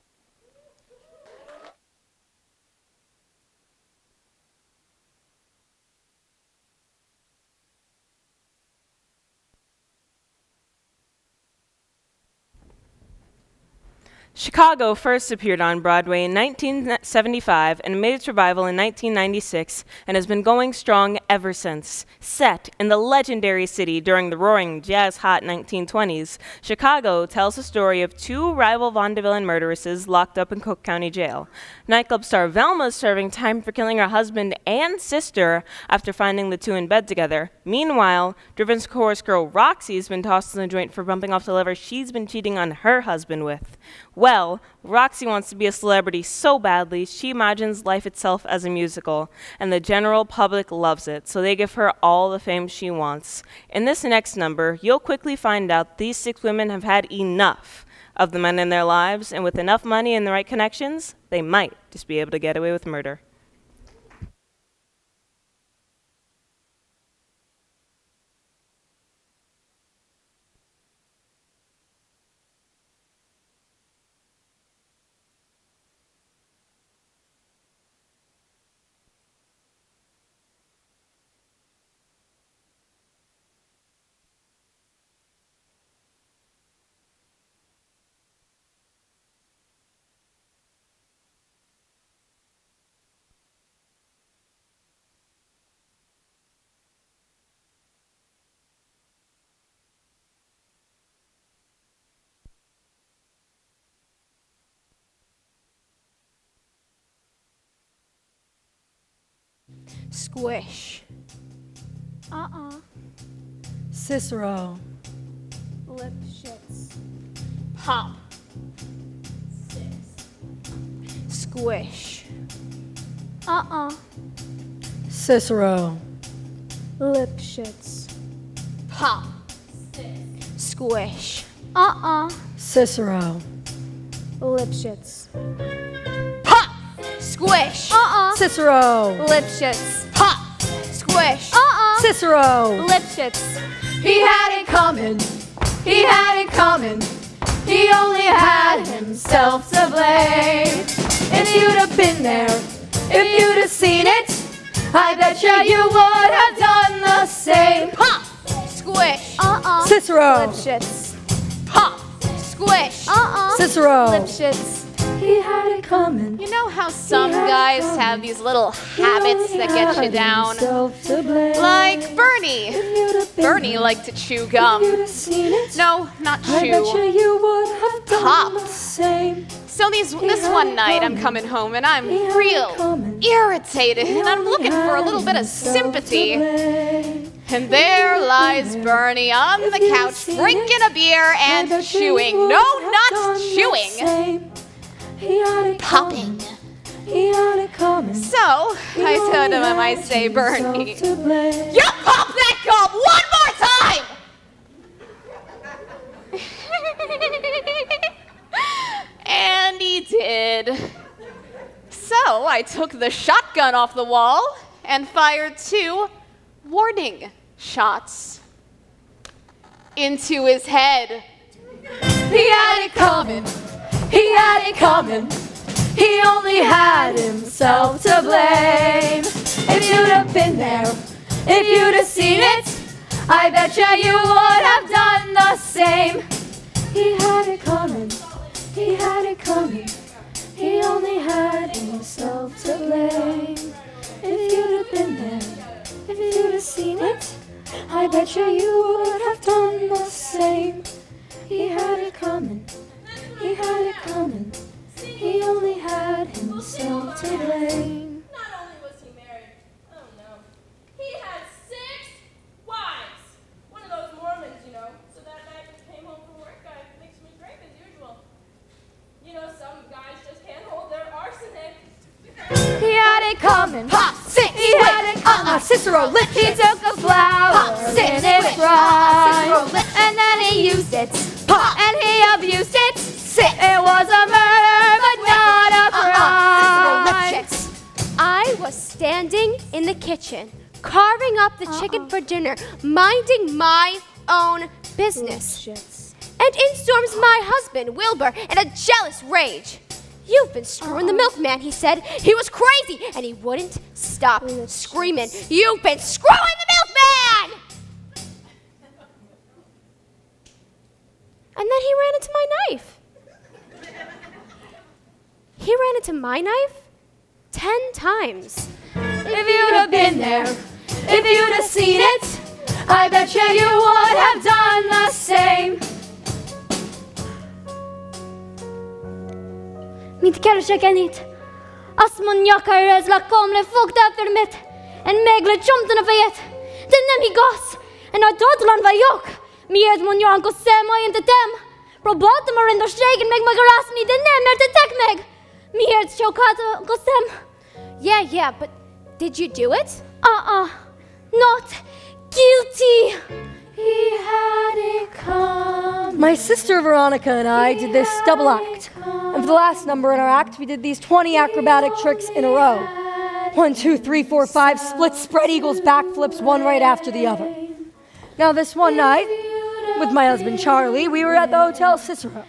C: Chicago first appeared on Broadway in nineteen seventy-five and made its revival in nineteen ninety-six and has been going strong ever since. Set in the legendary city during the roaring jazz-hot nineteen twenties, Chicago tells the story of two rival vaudevillian murderesses locked up in Cook County Jail. Nightclub star Velma is serving time for killing her husband and sister after finding the two in bed together. Meanwhile, Driven chorus girl Roxy has been tossed in the joint for bumping off the lover she's been cheating on her husband with. Well, Roxy wants to be a celebrity so badly, she imagines life itself as a musical, and the general public loves it, so they give her all the fame she wants. In this next number, you'll quickly find out these six women have had enough of the men in their lives, and with enough money and the right connections, they might just be able to get away with murder.
N: Squish.
L: Uh-uh.
K: Cicero.
F: Lipschitz. Pop. Six. Squish.
L: Uh-uh.
K: Cicero.
L: Lipschitz.
F: Pop. Six. Squish.
L: Uh-uh.
K: Cicero.
L: Lipschitz.
F: Pop. Squish.
L: Uh-uh.
K: Cicero.
F: Lipschitz. Pop. Squish.
L: Uh-uh.
K: Cicero.
L: Lipschitz.
H: He had it coming. He had it coming. He only had himself to blame. If you'd have been there, if you'd have seen it, I bet you you would have done the same.
F: Pop. Squish.
L: Uh-uh.
K: Cicero.
L: Lipschitz.
F: Pop. Squish.
L: Uh-uh.
K: Cicero.
L: Lipschitz.
H: He had it coming.
F: You know how some guys have these little habits that get you down? Like Bernie. Bernie liked to chew gum. No, not chew. Pop. So these, this one night I'm coming home and I'm real irritated and I'm looking for a little bit of sympathy. And there lies Bernie on the couch drinking a beer and chewing. No, not chewing. Popping. So I told him, I say, Bernie, you pop that gum one more time! And he did. So I took the shotgun off the wall and fired two warning shots into his head.
H: He had it coming. He had it coming. He only had himself to blame. If you'd have been there, if you'd have seen it, I bet you you would have done the same. He had it coming. He had it coming. He only had himself to blame. If you'd have been there, if you'd have seen it, I bet you you would have done the same. He had it coming. He had it coming. He only had himself to blame.
B: Not only was he married, oh no, he had six wives. One of those Mormons, you know. So that night when he came home from work, I mixed me drink as usual. You know, some guys just can't hold their arsenic.
H: He had it coming. Pop, six, he had it coming. Uh-uh, Cicero lit. He took a flower Pop, six, in his pride, and then he used it. Pop, and he abused it. Six. It was a murder, but not a crime.
M: I was standing in the kitchen, carving up the uh-uh. chicken for dinner, minding my own business. And in storms my husband, Wilbur, in a jealous rage. You've been screwing the milkman, he said. He was crazy, and he wouldn't stop screaming. You've been screwing the milkman! And then he ran into my knife. He ran into my knife ten times.
H: If you'd have been there, if you'd have seen it, I bet you you would have done the same.
L: Mitt kärlek niet. Asmon jakar la komle fukt efter mitt. En megle chomtene fayet. Den nem hi gas. En a dodlan va yok. Mied mon jan ko sema inte tem. Roboten mar in der stegen meg magaras ni den nem er te tek meg. Mied chokata ko sem.
M: Yeah, yeah, but did you do it?
L: Uh-uh. Not guilty.
H: He had it coming.
K: My sister Veronica and I did this double act. And for the last number in our act, we did these twenty acrobatic tricks in a row. One, two, three, four, five, split, spread eagles, backflips, one right after the other. Now this one night, with my husband Charlie, we were at the Hotel Cicero.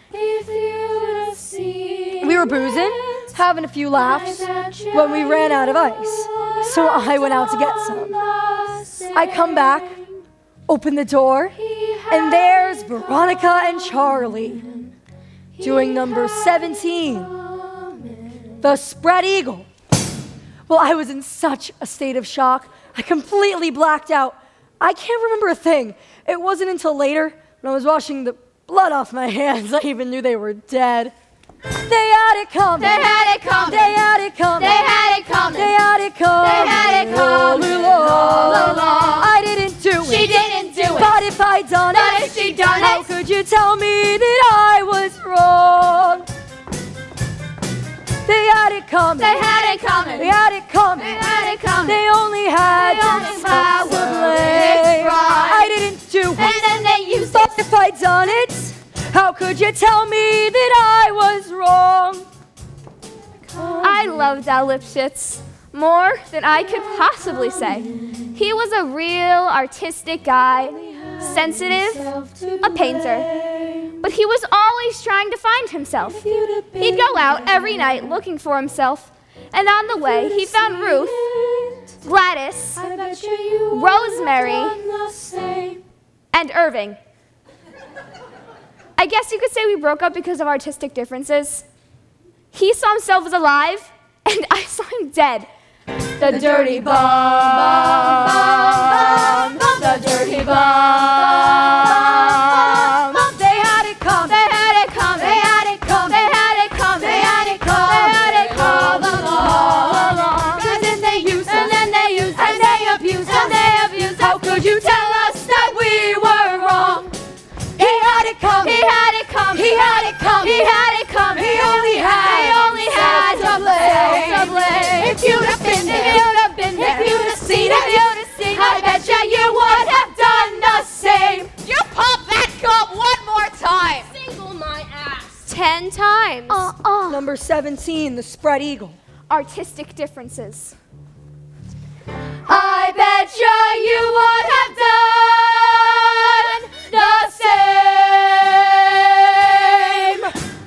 K: We were boozing, having a few laughs, when we ran out of ice. So I went out to get some. I come back, open the door, and there's Veronica and Charlie doing number seventeen, the spread eagle. Well, I was in such a state of shock. I completely blacked out. I can't remember a thing. It wasn't until later, when I was washing the blood off my hands, I even knew they were dead. They had it coming.
H: They had it coming.
K: They had it coming.
H: They had it coming.
K: They had it coming.
H: They had it coming all along.
K: I didn't do it.
H: She didn't do it.
K: But if I done
H: But
K: it,
H: if she done
K: how
H: it,
K: could you tell me that I was wrong? They had it coming.
H: They had it coming.
K: They had it coming.
H: They had it coming.
K: They only had
H: They only
K: themselves
H: had
K: to
H: words
K: blame.
H: right.
K: I didn't do it.
H: And then they used
K: But
H: it.
K: if I done it, how could you tell me that I was wrong?
N: I loved Al Lipschitz more than I could possibly say. He was a real artistic guy, sensitive, a painter. But he was always trying to find himself. He'd go out every night looking for himself, and on the way he found Ruth, Gladys, Rosemary, and Irving. I guess you could say we broke up because of artistic differences. He saw himself as alive, and I saw him dead. The dirty bum, bum, bum, the dirty bum.
K: They had it coming.
N: They had it coming.
H: They had it coming.
N: They had it coming.
H: They had it
N: They
H: coming.
N: had it coming all along.
H: And then they used us.
N: And then they used us.
H: And they abused us.
N: And they abused us.
H: How could you tell us that we were wrong?
K: He had it coming.
N: He had it coming.
H: He had it coming.
N: He had it coming.
H: He only had
N: He only had
H: himself to blame.
N: to blame.
H: If you'd have been there,
N: If you'd have been there,
H: if you'd have seen
N: if
H: it,
N: you'd have seen
H: I
N: it,
H: bet you you would have done the same.
F: You pop that cup one more time.
H: Single my ass.
M: Ten times.
N: Uh, uh.
K: Number seventeen, the spread eagle.
N: Artistic differences.
H: I bet you you would have done the same.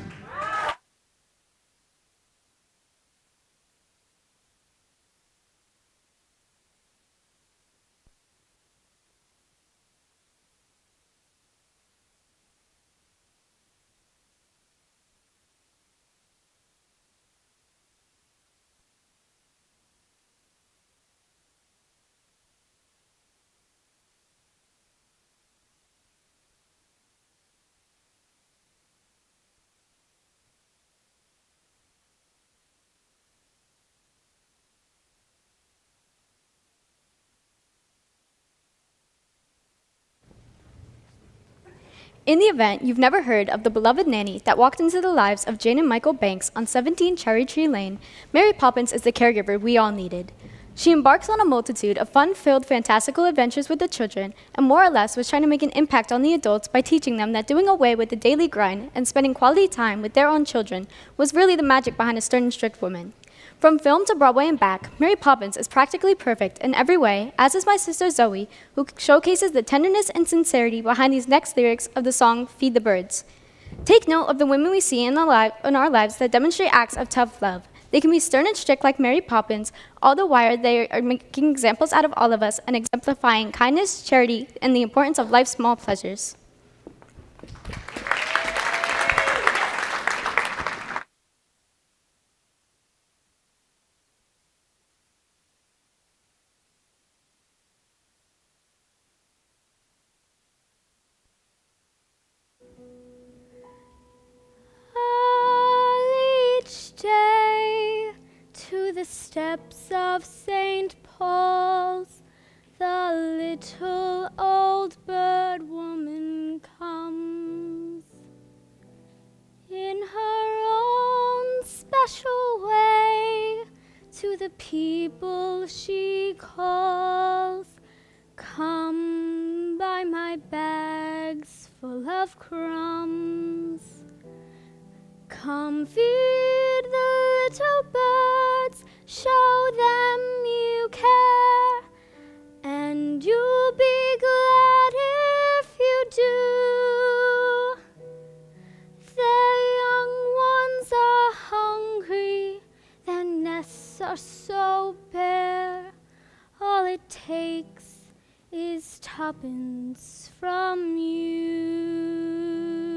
O: In the event you've never heard of the beloved nanny that walked into the lives of Jane and Michael Banks on seventeen Cherry Tree Lane, Mary Poppins is the caregiver we all needed. She embarks on a multitude of fun-filled fantastical adventures with the children and more or less was trying to make an impact on the adults by teaching them that doing away with the daily grind and spending quality time with their own children was really the magic behind a stern and strict woman. From film to Broadway and back, Mary Poppins is practically perfect in every way, as is my sister Zoe, who showcases the tenderness and sincerity behind these next lyrics of the song Feed the Birds. Take note of the women we see in, the li- in our lives that demonstrate acts of tough love. They can be stern and strict like Mary Poppins, all the while they are making examples out of all of us and exemplifying kindness, charity, and the importance of life's small pleasures.
L: Each day to the steps of Saint Paul's, the little old bird woman comes. In her own special way, to the people she calls, come buy my bags full of crumbs. Come feed the little birds, show them you care, and you'll be glad if you do. Their young ones are hungry, their nests are so bare. All it takes is tuppence from you.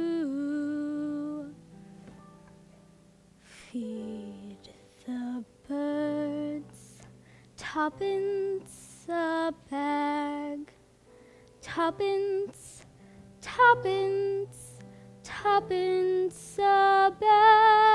L: Feed the birds, tuppence a bag, tuppence, tuppence, tuppence a bag.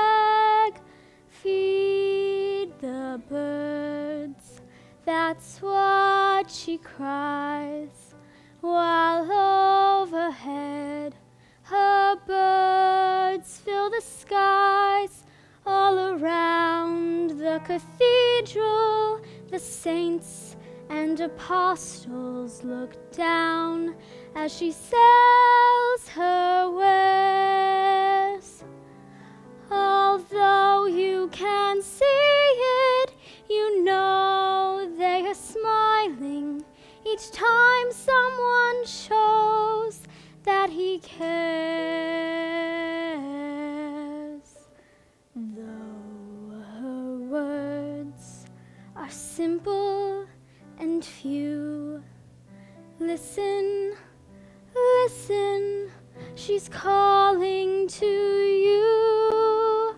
L: the skies. All around the cathedral, the saints and apostles look down as she sells her wares. Although you can see it, you know they are smiling each time someone shows that he cares. Though her words are simple and few, listen, listen, she's calling to you.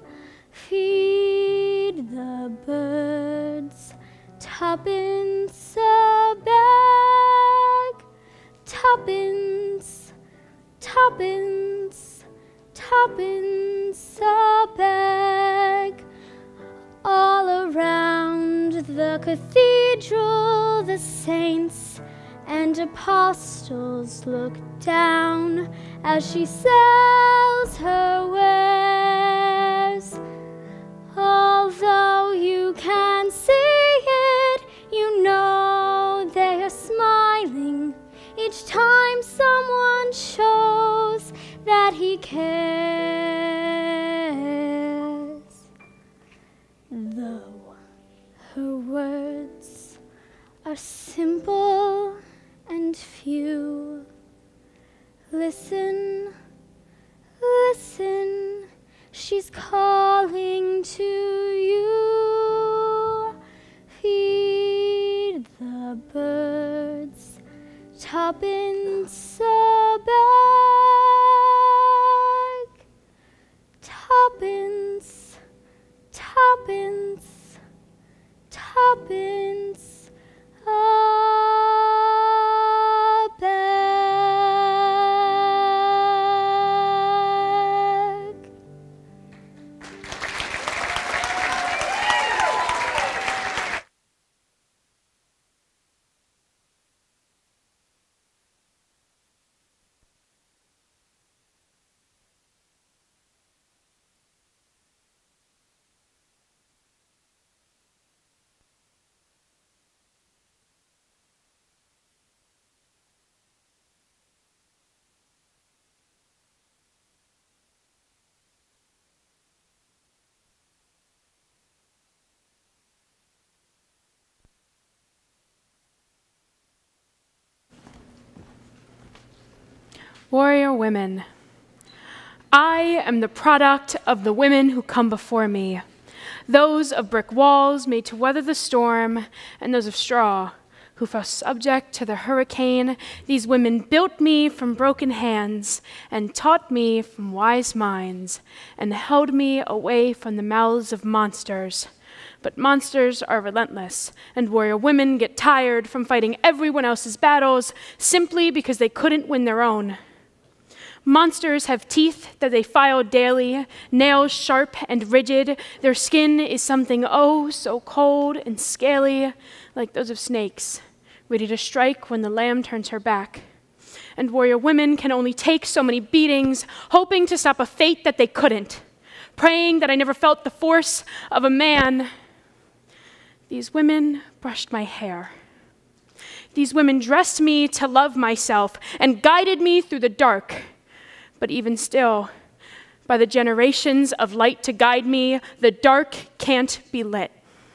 L: Feed the birds, tuppence a bag, tuppence, tuppence, tuppence a bag. All around the cathedral, the saints and apostles look down as she sells her wares. Although you can see it, you know they are smiling each time someone shows that he cares. Though her words are simple and few, listen, listen, she's calling to you. Feed the birds, tuppence a bag, tuppence, tuppence, tuppence a bag.
D: Warrior women. I am the product of the women who come before me, those of brick walls made to weather the storm, and those of straw who fell subject to the hurricane. These women built me from broken hands and taught me from wise minds and held me away from the mouths of monsters. But monsters are relentless, and warrior women get tired from fighting everyone else's battles simply because they couldn't win their own. Monsters have teeth that they file daily, nails sharp and rigid. Their skin is something oh so cold and scaly, like those of snakes, ready to strike when the lamb turns her back. And warrior women can only take so many beatings, hoping to stop a fate that they couldn't, praying that I never felt the force of a man. These women brushed my hair. These women dressed me to love myself and guided me through the dark. But even still, by the generations of light to guide me, the dark can't be lit.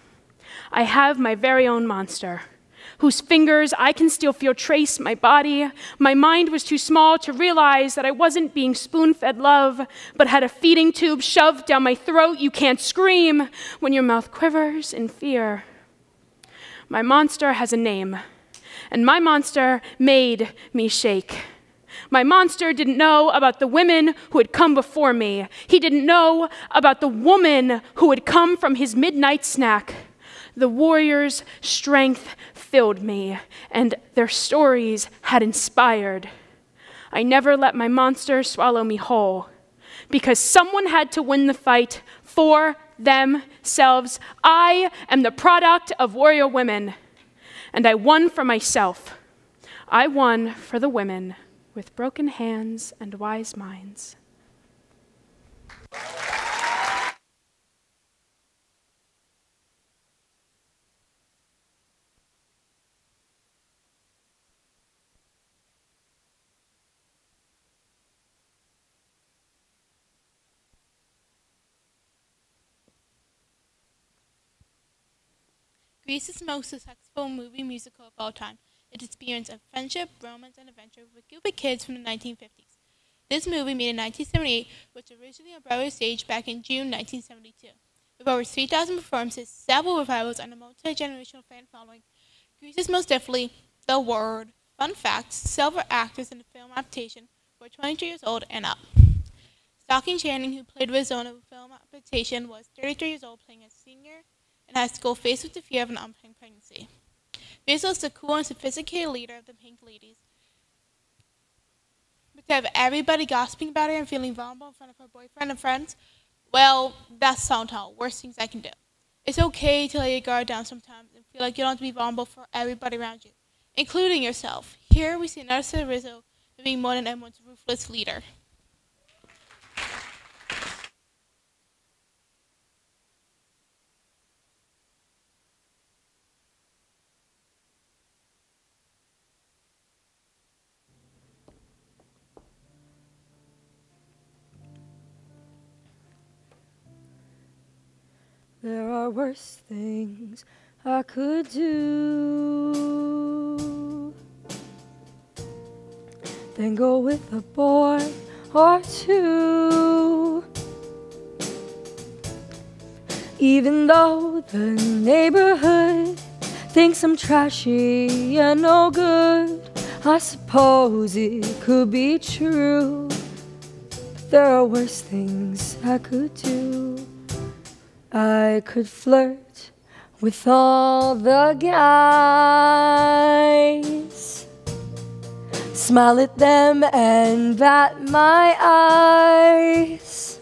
D: I have my very own monster, whose fingers I can still feel trace my body. My mind was too small to realize that I wasn't being spoon-fed love, but had a feeding tube shoved down my throat. You can't scream when your mouth quivers in fear. My monster has a name, and my monster made me shake. My monster didn't know about the women who had come before me. He didn't know about the woman who had come from his midnight snack. The warrior's strength filled me, and their stories had inspired. I never let my monster swallow me whole, because someone had to win the fight for themselves. I am the product of warrior women, and I won for myself. I won for the women with broken hands and wise minds.
J: Greece's most successful movie musical of all time. It experienced a friendship, romance, and adventure with a group of kids from the nineteen fifties. This movie, made in nineteen seventy-eight, was originally on Broadway stage back in June nineteen seventy-two. With over three thousand performances, several revivals, and a multi-generational fan following, Grease is most definitely the word. Fun fact, several actors in the film adaptation were twenty-two years old and up. Stocking Channing, who played Rizzo in the film adaptation, was thirty-three years old, playing a senior in high school faced with the fear of an unplanned pregnancy. Rizzo is the cool and sophisticated leader of the Pink Ladies. But to have everybody gossiping about her and feeling vulnerable in front of her boyfriend and friends, well, that's somehow worst things I can do. It's okay to let your guard down sometimes and feel like you don't have to be vulnerable for everybody around you, including yourself. Here we see another side of Rizzo being more than everyone's ruthless leader.
K: There are worse things I could do than go with a boy or two. Even though the neighborhood thinks I'm trashy and no good, I suppose it could be true. But there are worse things I could do. I could flirt with all the guys, smile at them and bat my eyes,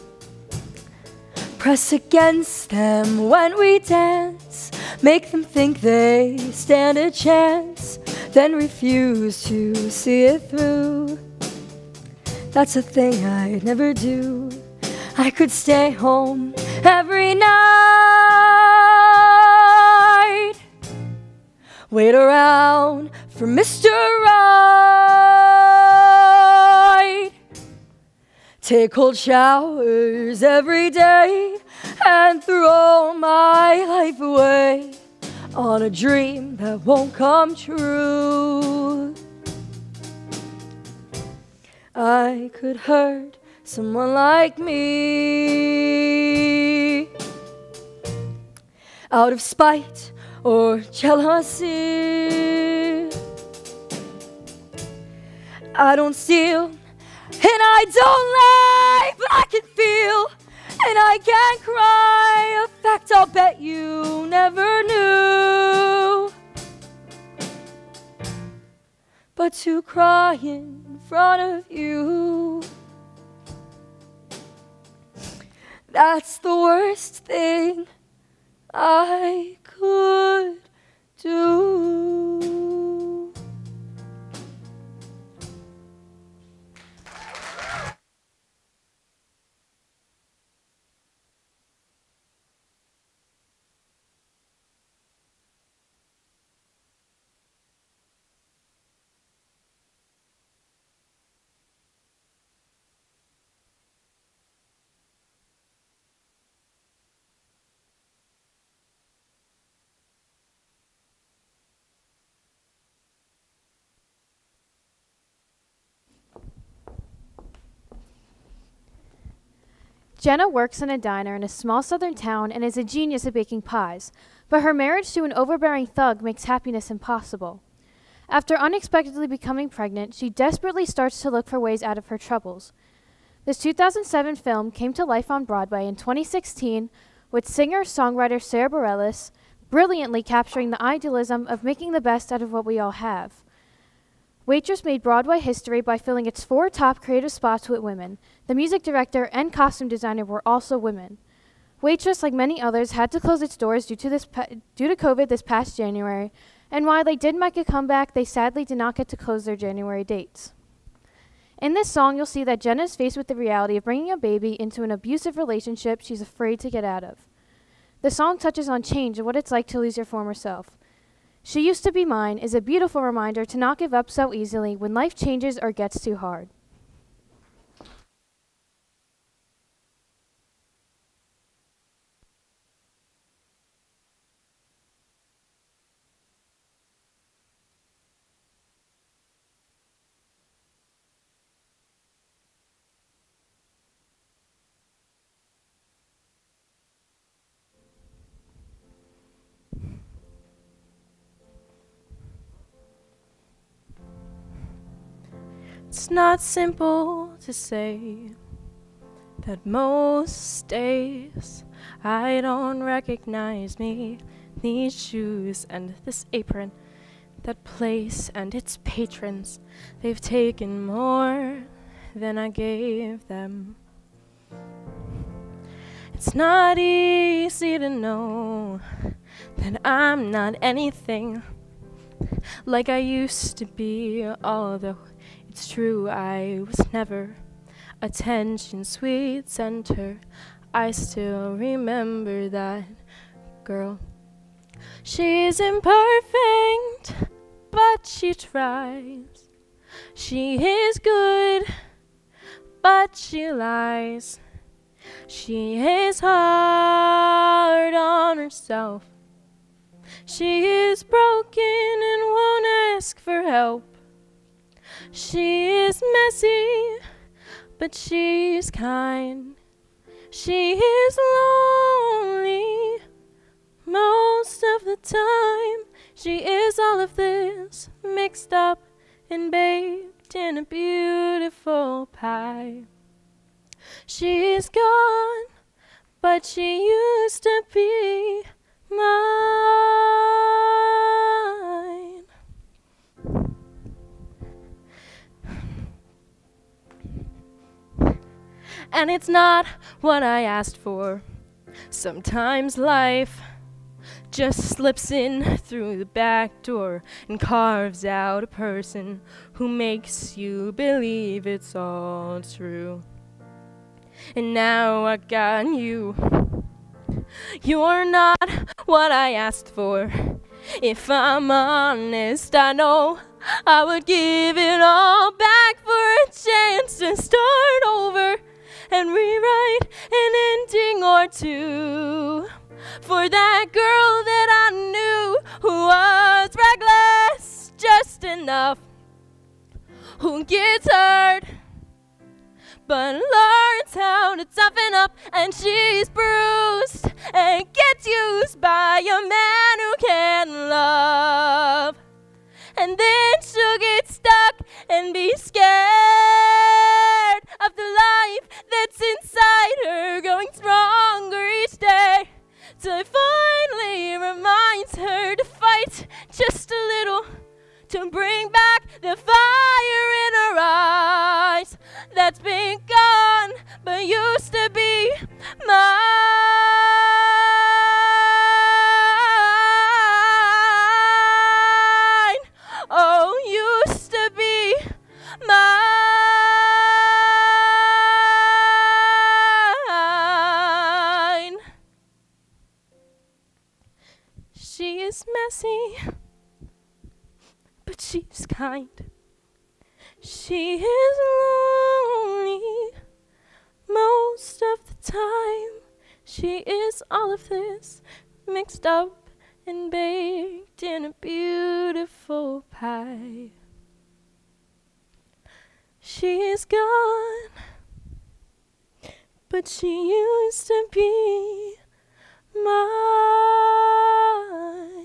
K: press against them when we dance, make them think they stand a chance, then refuse to see it through. That's a thing I'd never do. I could stay home every night, wait around for Mister Right, take cold showers every day, and throw my life away on a dream that won't come true. I could hurt someone like me out of spite or jealousy. I don't steal and I don't lie, but I can feel and I can cry, a fact I'll bet you never knew. But to cry in front of you, that's the worst thing I could do.
E: Jenna works in a diner in a small southern town and is a genius at baking pies, but her marriage to an overbearing thug makes happiness impossible. After unexpectedly becoming pregnant, she desperately starts to look for ways out of her troubles. This two thousand seven film came to life on Broadway in twenty sixteen with singer-songwriter Sarah Bareilles brilliantly capturing the idealism of making the best out of what we all have. Waitress made Broadway history by filling its four top creative spots with women. The music director and costume designer were also women. Waitress, like many others, had to close its doors due to, this pa- due to COVID this past January, and while they did make a comeback, they sadly did not get to close their January dates. In this song, you'll see that Jenna is faced with the reality of bringing a baby into an abusive relationship she's afraid to get out of. The song touches on change and what it's like to lose your former self. She Used to Be Mine is a beautiful reminder to not give up so easily when life changes or gets too hard.
P: It's not simple to say that most days I don't recognize me. These shoes and this apron, that place and its patrons, they've taken more than I gave them. It's not easy to know that I'm not anything like I used to be, although it's true I was never attention sweet center. I still remember that girl. She's imperfect, but she tries. She is good, but she lies. She is hard on herself. She is broken and won't ask for help. She is messy, but she's kind. She is lonely most of the time. She is all of this mixed up and baked in a beautiful pie. She is gone, but she used to be mine. And it's not what I asked for. Sometimes life just slips in through the back door and carves out a person who makes you believe it's all true. And now I got you. You're not what I asked for. If I'm honest, I know I would give it all back for a chance to start over and rewrite an ending or two for that girl that I knew who was reckless just enough, who gets hurt but learns how to toughen up, and she's bruised and gets used by a man who can love. And then she'll get stuck and be scared of the life that's inside her, growing stronger each day, till it finally reminds her to fight just a little, to bring back the fire in her eyes that's been gone but used to be mine. Oh, used to be mine. She is messy, but she's kind. She is lonely most of the time. She is all of this mixed up and baked in a beautiful pie. She is gone, but she used to be mine.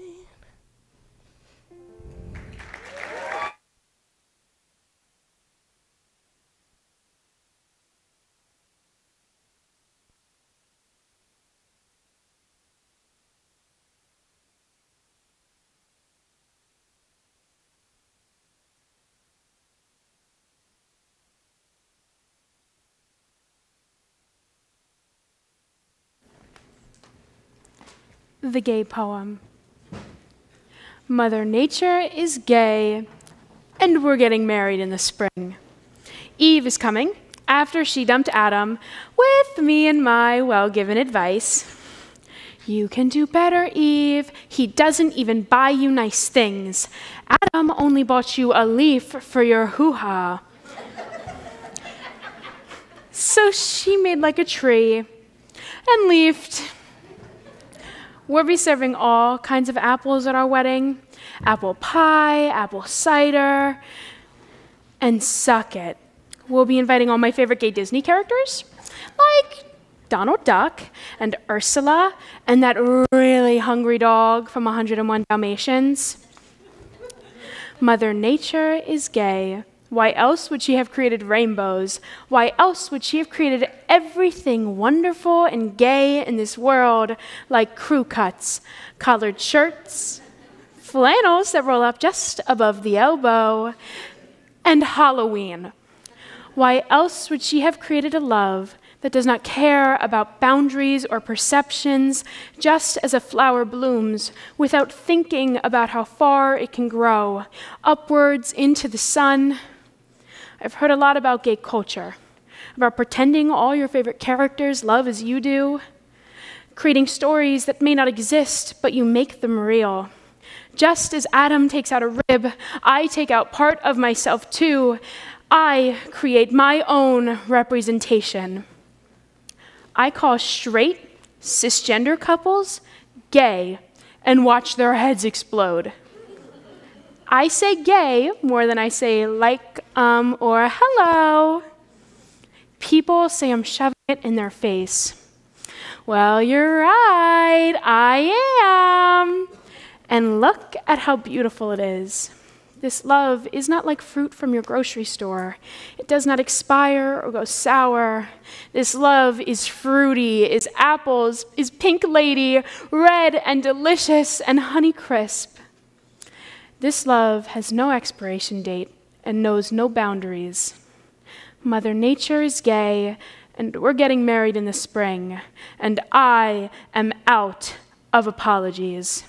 D: The gay poem. Mother Nature is gay, and we're getting married in the spring. Eve is coming after she dumped Adam with me and my well-given advice. You can do better, Eve. He doesn't even buy you nice things. Adam only bought you a leaf for your hoo-ha. So she made like a tree and leafed. We'll be serving all kinds of apples at our wedding. Apple pie, apple cider, and suck it. We'll be inviting all my favorite gay Disney characters, like Donald Duck and Ursula and that really hungry dog from one oh one Dalmatians. Mother Nature is gay. Why else would she have created rainbows? Why else would she have created everything wonderful and gay in this world, like crew cuts, collared shirts, flannels that roll up just above the elbow, and Halloween? Why else would she have created a love that does not care about boundaries or perceptions, just as a flower blooms, without thinking about how far it can grow, upwards into the sun? I've heard a lot about gay culture, about pretending all your favorite characters love as you do, creating stories that may not exist, but you make them real. Just as Adam takes out a rib, I take out part of myself too. I create my own representation. I call straight, cisgender couples gay and watch their heads explode. I say gay more than I say like, um, or hello. People say I'm shoving it in their face. Well, you're right, I am. And look at how beautiful it is. This love is not like fruit from your grocery store. It does not expire or go sour. This love is fruity, is apples, is pink lady, red and delicious and honey crisp. This love has no expiration date and knows no boundaries. Mother Nature is gay, and we're getting married in the spring, and I am out of apologies.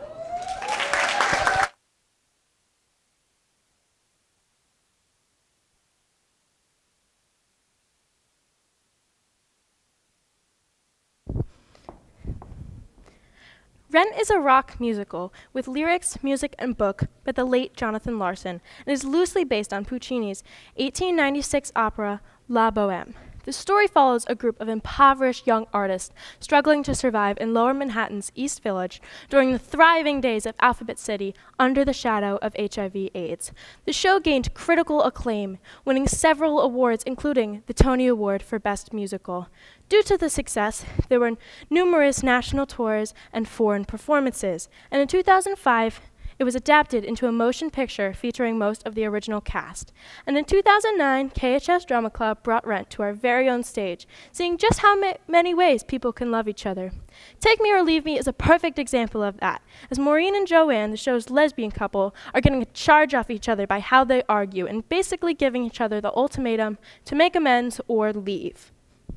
P: Rent is a rock musical with lyrics, music, and book by the late Jonathan Larson and is loosely based on Puccini's eighteen ninety-six opera La Bohème. The story follows a group of impoverished young artists struggling to survive in Lower Manhattan's East Village during the thriving days of Alphabet City under the shadow of H I V AIDS. The show gained critical acclaim, winning several awards, including the Tony Award for Best Musical. Due to the success, there were numerous national tours and foreign performances, and in two thousand five, it was adapted into a motion picture featuring most of the original cast. And in two thousand nine, K H S Drama Club brought Rent to our very own stage, seeing just how ma many ways people can love each other. Take Me or Leave Me is a perfect example of that, as Maureen and Joanne, the show's lesbian couple, are getting a charge off each other by how they argue and basically giving each other the ultimatum to make amends or leave.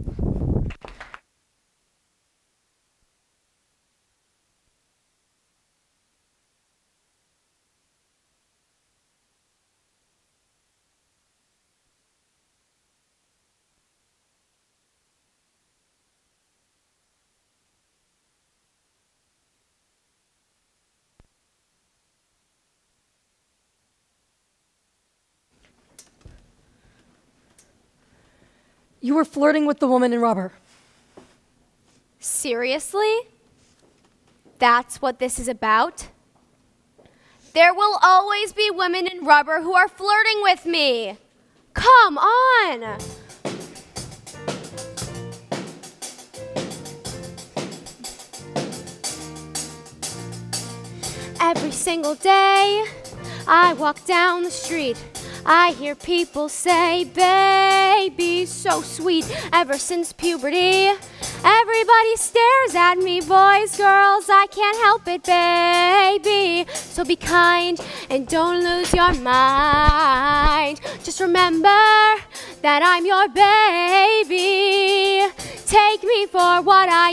K: You were flirting with the woman in rubber.
M: Seriously? That's what this is about? There will always be women in rubber who are flirting with me. Come on! Every single day, I walk down the street. I hear people say, baby, so sweet. Ever since puberty, everybody stares at me. Boys, girls, I can't help it, baby. So be kind and don't lose your mind. Just remember that I'm your baby. Take me for what I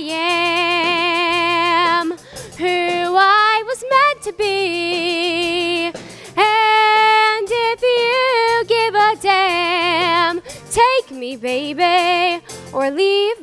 M: am, who I was meant to be. And if you give a damn, take me, baby, or leave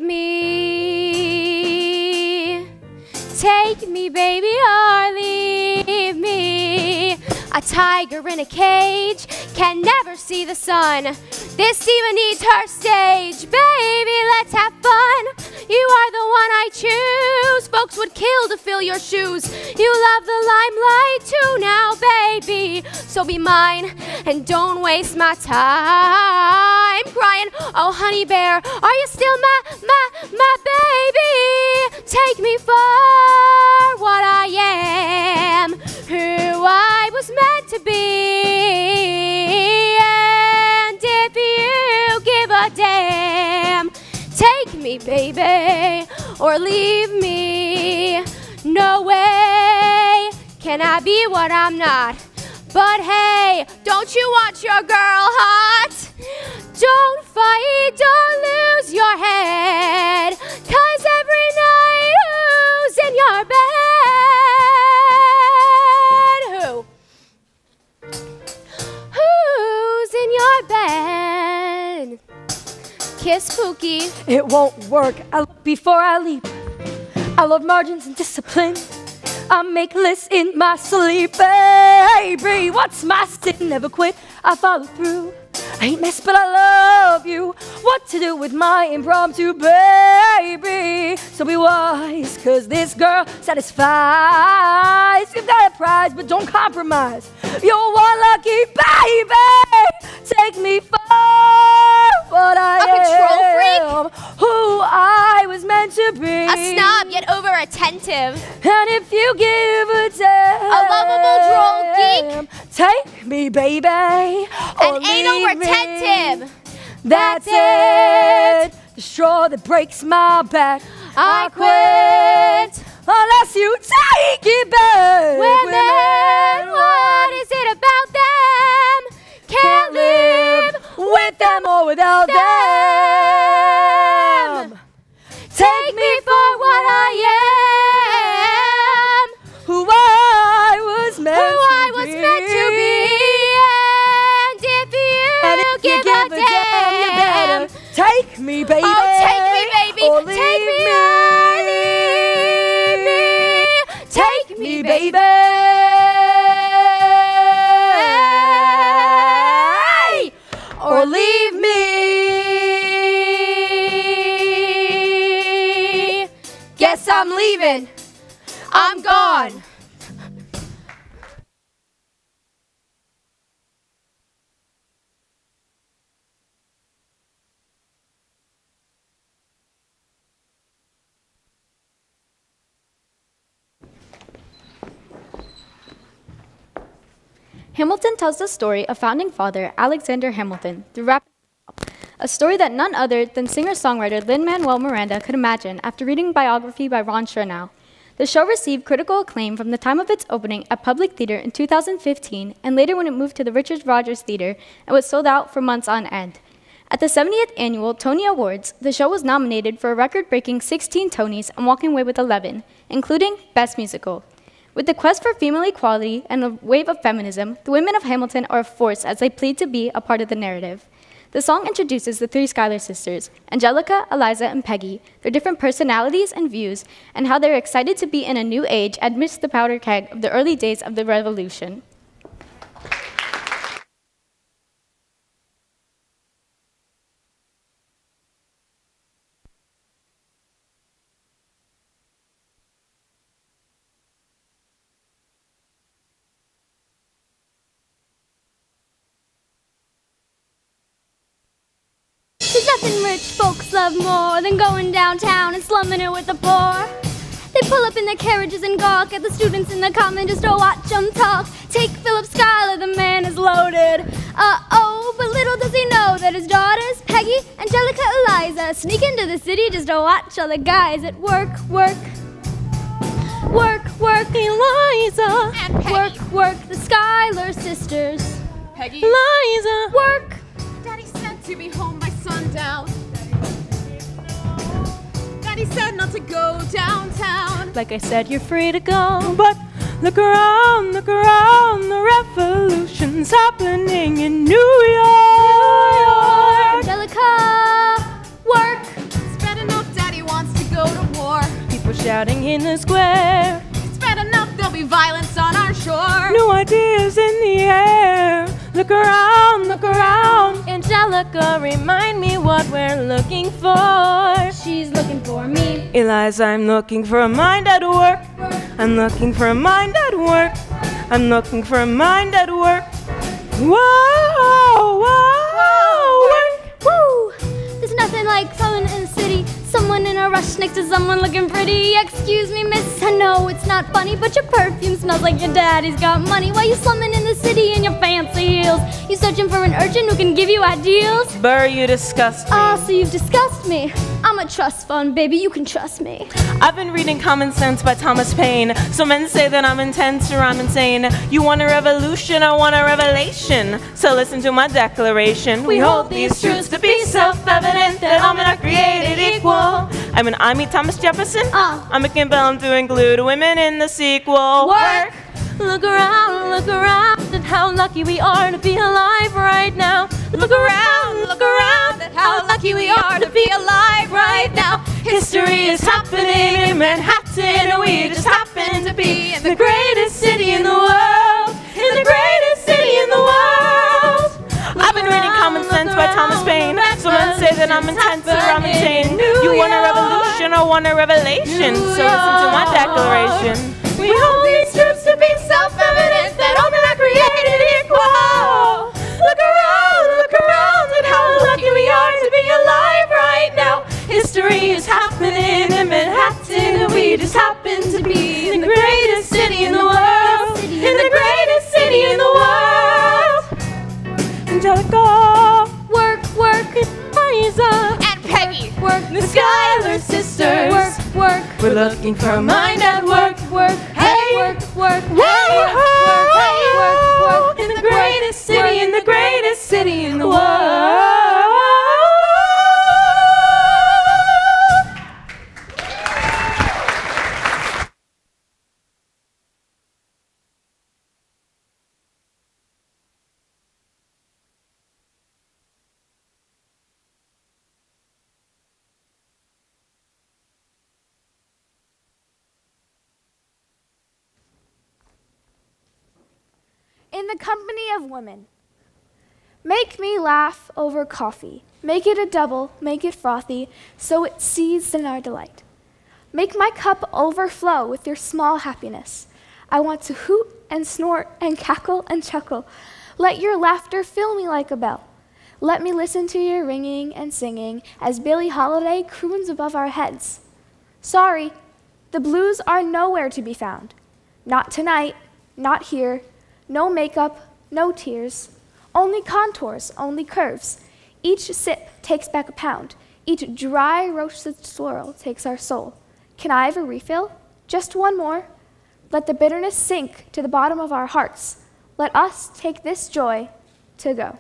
M: me. Take me, baby, or leave me. A tiger in a cage can never see the sun. This diva needs her stage. Baby, let's have fun. You are the one I choose. Folks would kill to fill your shoes. You love the limelight too now, baby. So be mine and don't waste my time crying. Oh, honey bear, are you still my, my, my baby? Take me for what I am, who I was meant to be. Yeah.
N: baby, or leave me. No way can I be what I'm not. But hey, don't you want your girl hot? Don't fight, don't lose your head, 'cause every night who's in your bed? Who? Who's in your bed? Kiss Pookie.
K: It won't work. I look before I leap. I love margins and discipline. I make lists in my sleep, baby. What's my sin? Never quit. I follow through. I ain't mess, but I love you. What to do with my impromptu, baby? So be wise, 'cause this girl satisfies. You've got a prize, but don't compromise. You're one lucky baby. Take me for what I
N: A
K: am.
N: control freak?
K: Who I was meant to be.
N: A snob yet over attentive.
K: And if you give a damn,
N: a lovable droll geek.
K: Take me, baby.
N: An anal retentive.
K: That's it. The straw that breaks my back.
N: I quit.
K: Unless you take it back.
N: Women, what is it about them? Can't live
K: with them or without them.
N: Take me for what I am.
K: Who I was meant
N: Who
K: to
N: I was
K: be.
N: meant to be. And if you,
K: and if
N: give,
K: you give
N: a,
K: a damn, you better take me, baby.
N: Oh, take me, baby.
K: Or
N: Take
K: leave
N: me,
K: me.
N: leave me. Take me, baby.
K: Or leave me.
N: Guess I'm leaving. I'm gone.
O: Hamilton tells the story of founding father Alexander Hamilton through rap, a story that none other than singer-songwriter Lin-Manuel Miranda could imagine after reading biography by Ron Chernow. The show received critical acclaim from the time of its opening at Public Theater in two thousand fifteen and later when it moved to the Richard Rogers Theater and was sold out for months on end. At the seventieth Annual Tony Awards, the show was nominated for a record-breaking sixteen Tonys and walking away with eleven, including Best Musical. With the quest for female equality and a wave of feminism, the women of Hamilton are a force as they plead to be a part of the narrative. The song introduces the three Schuyler sisters, Angelica, Eliza, and Peggy, their different personalities and views, and how they're excited to be in a new age amidst the powder keg of the early days of the Revolution.
L: There's nothing rich folks love more than going downtown and slumming it with the poor. They pull up in their carriages and gawk at the students in the common just to watch them talk. Take Philip Schuyler, the man is loaded. Uh-oh, but little does he know that his daughters, Peggy, Angelica, Eliza, sneak into the city just to watch all the guys at work, work. Work, work, Eliza.
F: And Peggy.
L: Work, work, the Schuyler sisters.
F: Peggy.
L: Eliza. Work.
F: Daddy said to be home by sundown. Daddy said not to go downtown.
P: Like I said, you're free to go. But look around, look around, the revolution's happening in New York.
L: Angelica, work.
F: It's bad enough Daddy wants to go to war.
P: People shouting in the square.
F: It's bad enough there'll be violence on our shore.
P: New ideas in the air. Look around, look around. Angelica, remind me what we're looking for.
L: She's looking for me.
C: Eliza, I'm looking for a mind at work. I'm looking for a mind at work. I'm looking for a mind at work. Whoa, whoa, work.
L: Woo! There's nothing like someone in the city Someone in a rush next to someone looking pretty. Excuse me, miss, I know it's not funny, but your perfume smells like your daddy's got money. Why you slumming in the city in your fancy heels? You searching for an urchin who can give you ideals?
C: Burr, you disgust me.
L: Ah, so you've discussed me. I'm a trust fund, baby, you can trust me.
C: I've been reading Common Sense by Thomas Paine. So men say that I'm intense or I'm insane. You want a revolution, I want a revelation. So listen to my declaration. We hold these truths to be self-evident, that all men are created equal. I mean, I meet Thomas Jefferson.
L: Uh.
C: I'm a compelled to include women in the sequel.
P: Work! Look around, look around at how lucky we are to be alive right now. Look around, look around at how lucky we are to be alive right now. History is happening in Manhattan, and we just happen to be in the greatest city in the world. In the greatest city in the world.
C: I've been reading Common Sense by Thomas Paine. So men say that I'm intense or I'm insane. You want a revolution or want a revelation? So listen to my declaration.
P: We hold these truths to be self-evident, that all men are created equal. Look around, look around at how lucky we are to be alive right now. History is happening in Manhattan, and we just happen to be in the greatest city in the world. In the greatest city in the world.
C: Angelica.
L: Work, work.
P: Liza.
F: And Peggy.
L: Work.
P: The Schuyler sisters.
L: Work, work.
P: We're looking for a mind at work.
L: Work.
P: Hey.
L: Work, work.
P: Hey.
L: Work, work.
P: Hey.
L: Work, work.
P: In the greatest city, in the greatest city in the world.
N: In the company of women. Make me laugh over coffee. Make it a double, make it frothy, so it seethes in our delight. Make my cup overflow with your small happiness. I want to hoot and snort and cackle and chuckle. Let your laughter fill me like a bell. Let me listen to your ringing and singing as Billie Holiday croons above our heads. Sorry, the blues are nowhere to be found. Not tonight, not here. No makeup, no tears, only contours, only curves. Each sip takes back a pound. Each dry roasted swirl takes our soul. Can I have a refill? Just one more. Let the bitterness sink to the bottom of our hearts. Let us take this joy to go.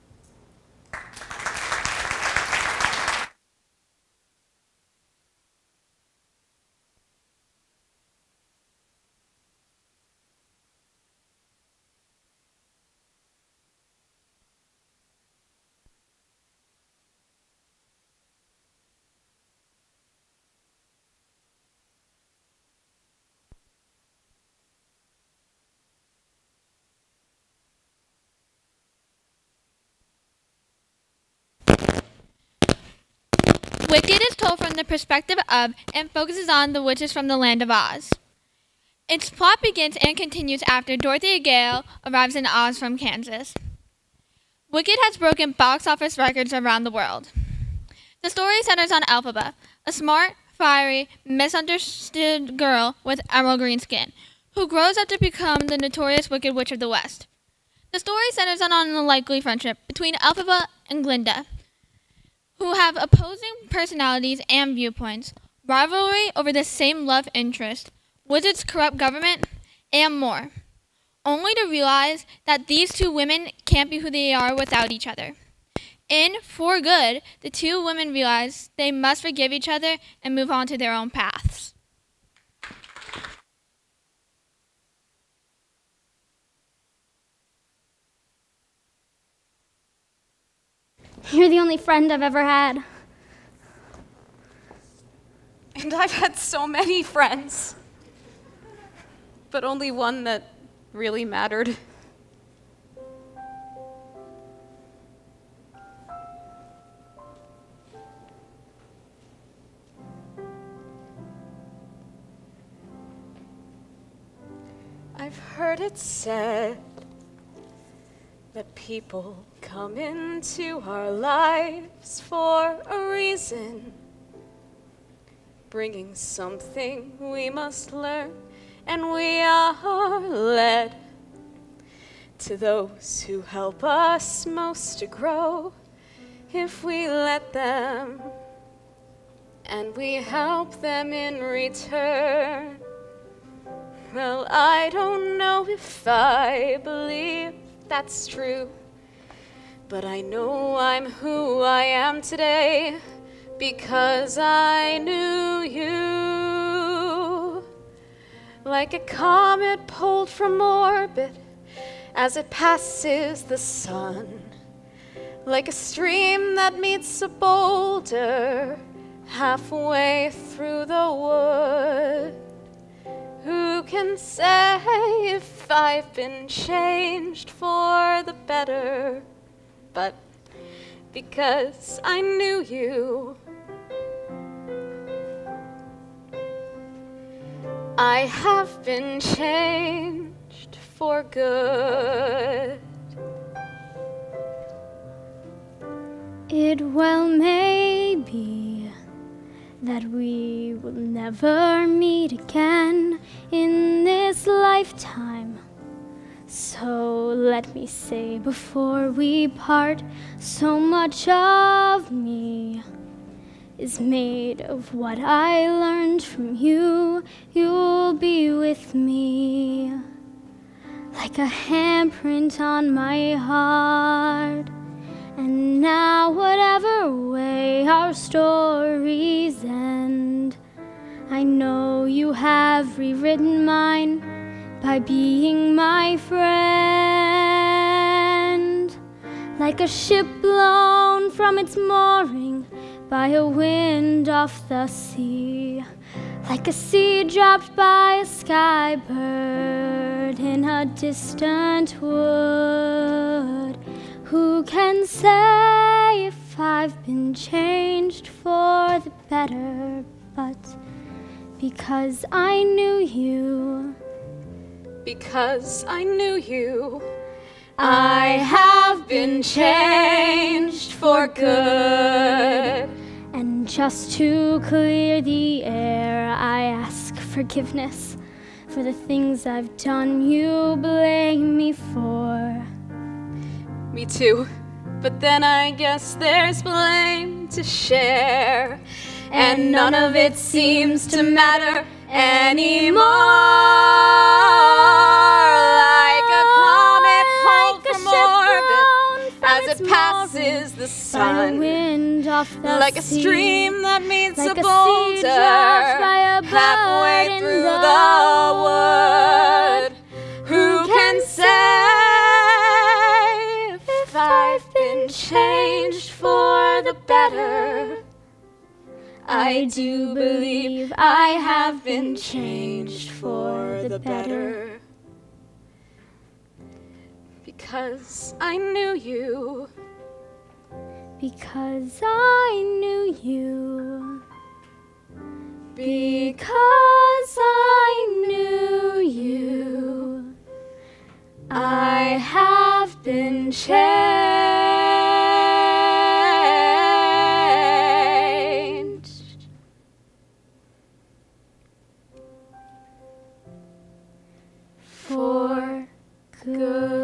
I: Wicked is told from the perspective of and focuses on the witches from the land of Oz. Its plot begins and continues after Dorothy Gale arrives in Oz from Kansas. Wicked has broken box office records around the world. The story centers on Elphaba, a smart, fiery, misunderstood girl with emerald green skin, who grows up to become the notorious Wicked Witch of the West. The story centers on an unlikely friendship between Elphaba and Glinda, who have opposing personalities and viewpoints, rivalry over the same love interest, wizards' corrupt government, and more, only to realize that these two women can't be who they are without each other. In For Good, the two women realize they must forgive each other and move on to their own paths.
L: You're the only friend I've ever had.
F: And I've had so many friends, but only one that really mattered. I've heard it said that people come into our lives for a reason. bringing something we must learn, and we are led to those who help us most to grow, if we let them, and we help them in return. Well, I don't know if I believe that's true, but I know I'm who I am today because I knew you. Like a comet pulled from orbit as it passes the sun, like a stream that meets a boulder halfway through the wood. Who can say if I've been changed for the better? But because I knew you, I have been changed for good.
L: It well may be that we will never meet again in this lifetime. So let me say before we part, so much of me is made of what I learned from you. You'll be with me like a handprint on my heart. And now whatever way our stories end, I know you have rewritten mine by being my friend. Like a ship blown from its mooring by a wind off the sea, like a seed dropped by a sky bird in a distant wood. Who can say if I've been changed for the better? But because I knew you,
F: because I knew you, I have been changed for good.
L: And just to clear the air, I ask forgiveness for the things I've done you blame me for.
F: Me too, but then I guess there's blame to share, and none of it seems to matter anymore. Like a comet pulled from orbit as it passes the sun, like a stream that meets a boulder halfway through the wood. Who can say if I've been changed for the better? I do believe I have been changed for the better. Because I knew you.
L: Because I knew you.
F: Because I knew you. I have been changed for good.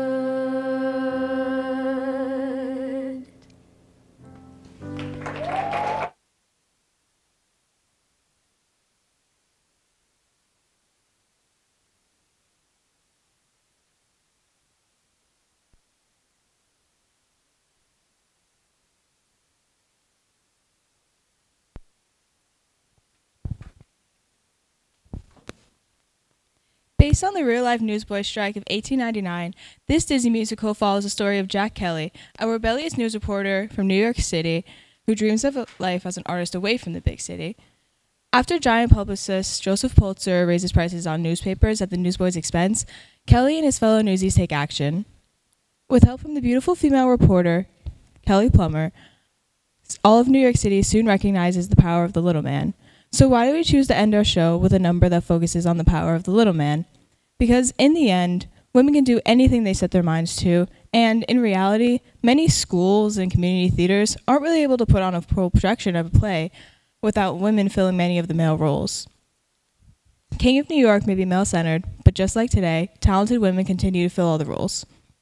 Q: Based on the real-life newsboy strike of eighteen ninety-nine, this Disney musical follows the story of Jack Kelly, a rebellious news reporter from New York City who dreams of a life as an artist away from the big city. After giant publicist Joseph Pulitzer raises prices on newspapers at the newsboy's expense, Kelly and his fellow newsies take action. With help from the beautiful female reporter, Kelly Plummer, all of New York City soon recognizes the power of the little man. So why do we choose to end our show with a number that focuses on the power of the little man? Because in the end, women can do anything they set their minds to, and in reality, many schools and community theaters aren't really able to put on a full production of a play without women filling many of the male roles. King of New York may be male-centered, but just like today, talented women continue to fill all the roles.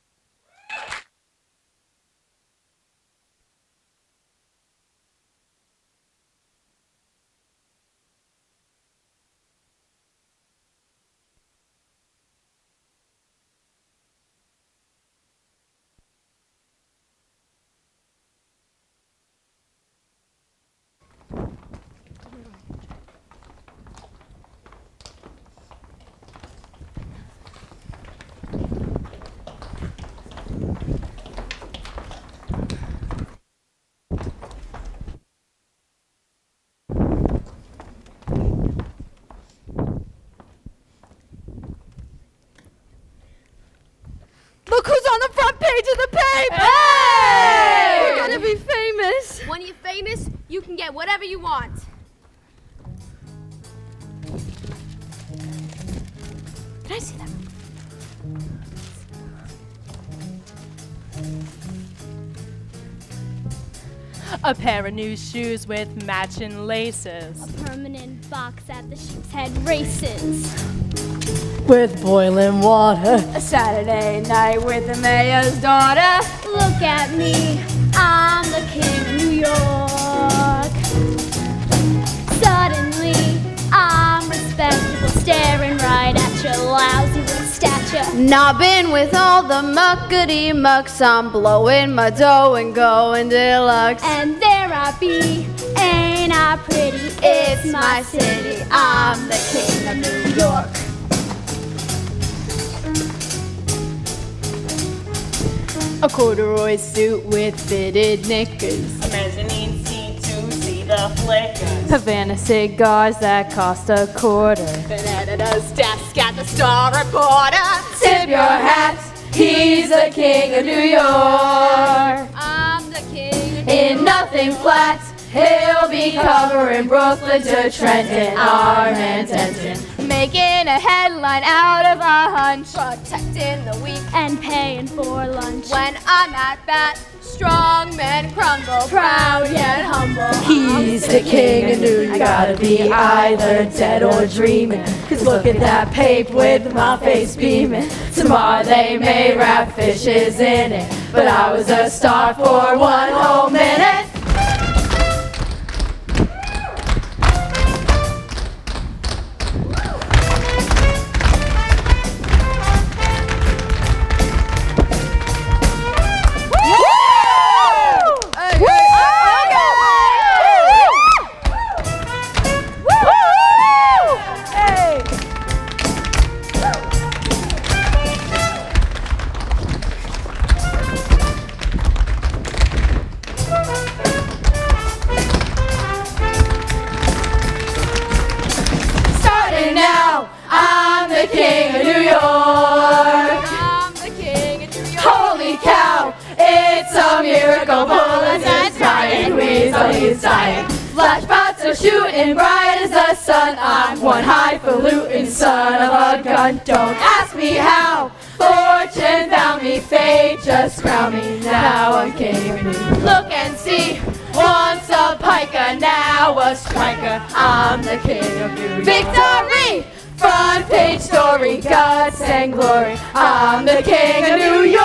H: Look who's on the front page of the paper!
M: Hey!
H: We're gonna be famous.
M: When you're famous, you can get whatever you want. Can I see that?
P: A pair of new shoes with matching laces.
L: A permanent box at the sheep's head races.
K: With boiling water.
N: A Saturday night with the mayor's daughter.
L: Look at me, I'm the king of New York. Suddenly, I'm respectable, staring right at your lousy little stature.
M: Nobbing with all the muckety mucks, I'm blowing my dough and going deluxe.
L: And there I be, ain't I pretty?
M: It's my city, I'm the king of New York.
N: A corduroy suit with fitted knickers.
C: A mezzanine seat to see the flickers.
N: Havana cigars that cost a quarter.
F: An editor's desk at the Star Reporter.
H: Tip your hat, he's the king of New York.
F: I'm the king.
H: In nothing flat, he'll be covering Brooklyn to Trenton, our Manhattan.
N: Making a headline out of a hunch.
F: Protecting the weak
L: and paying for lunch.
F: When I'm at bat, strong men crumble. Proud yet humble.
H: He's the king of New York. Gotta be either dead or dreaming. Cause look at that pape with my face beaming. Tomorrow they may wrap fishes in it, but I was a star for one whole minute. Now, I'm the king of New York.
F: I'm the king of New York.
H: Holy cow, it's a miracle. Bullets dying, Weasley's dying. Flashbots are shooting bright as the sun. I'm one highfalutin son of a gun. Don't ask me how. Fortune found me, fate just crowned me. Now I'm king of New York. Look and see. Once a piker, now a striker. I'm the king of New York. Victory! Front page story, guts and glory. I'm the king of New York.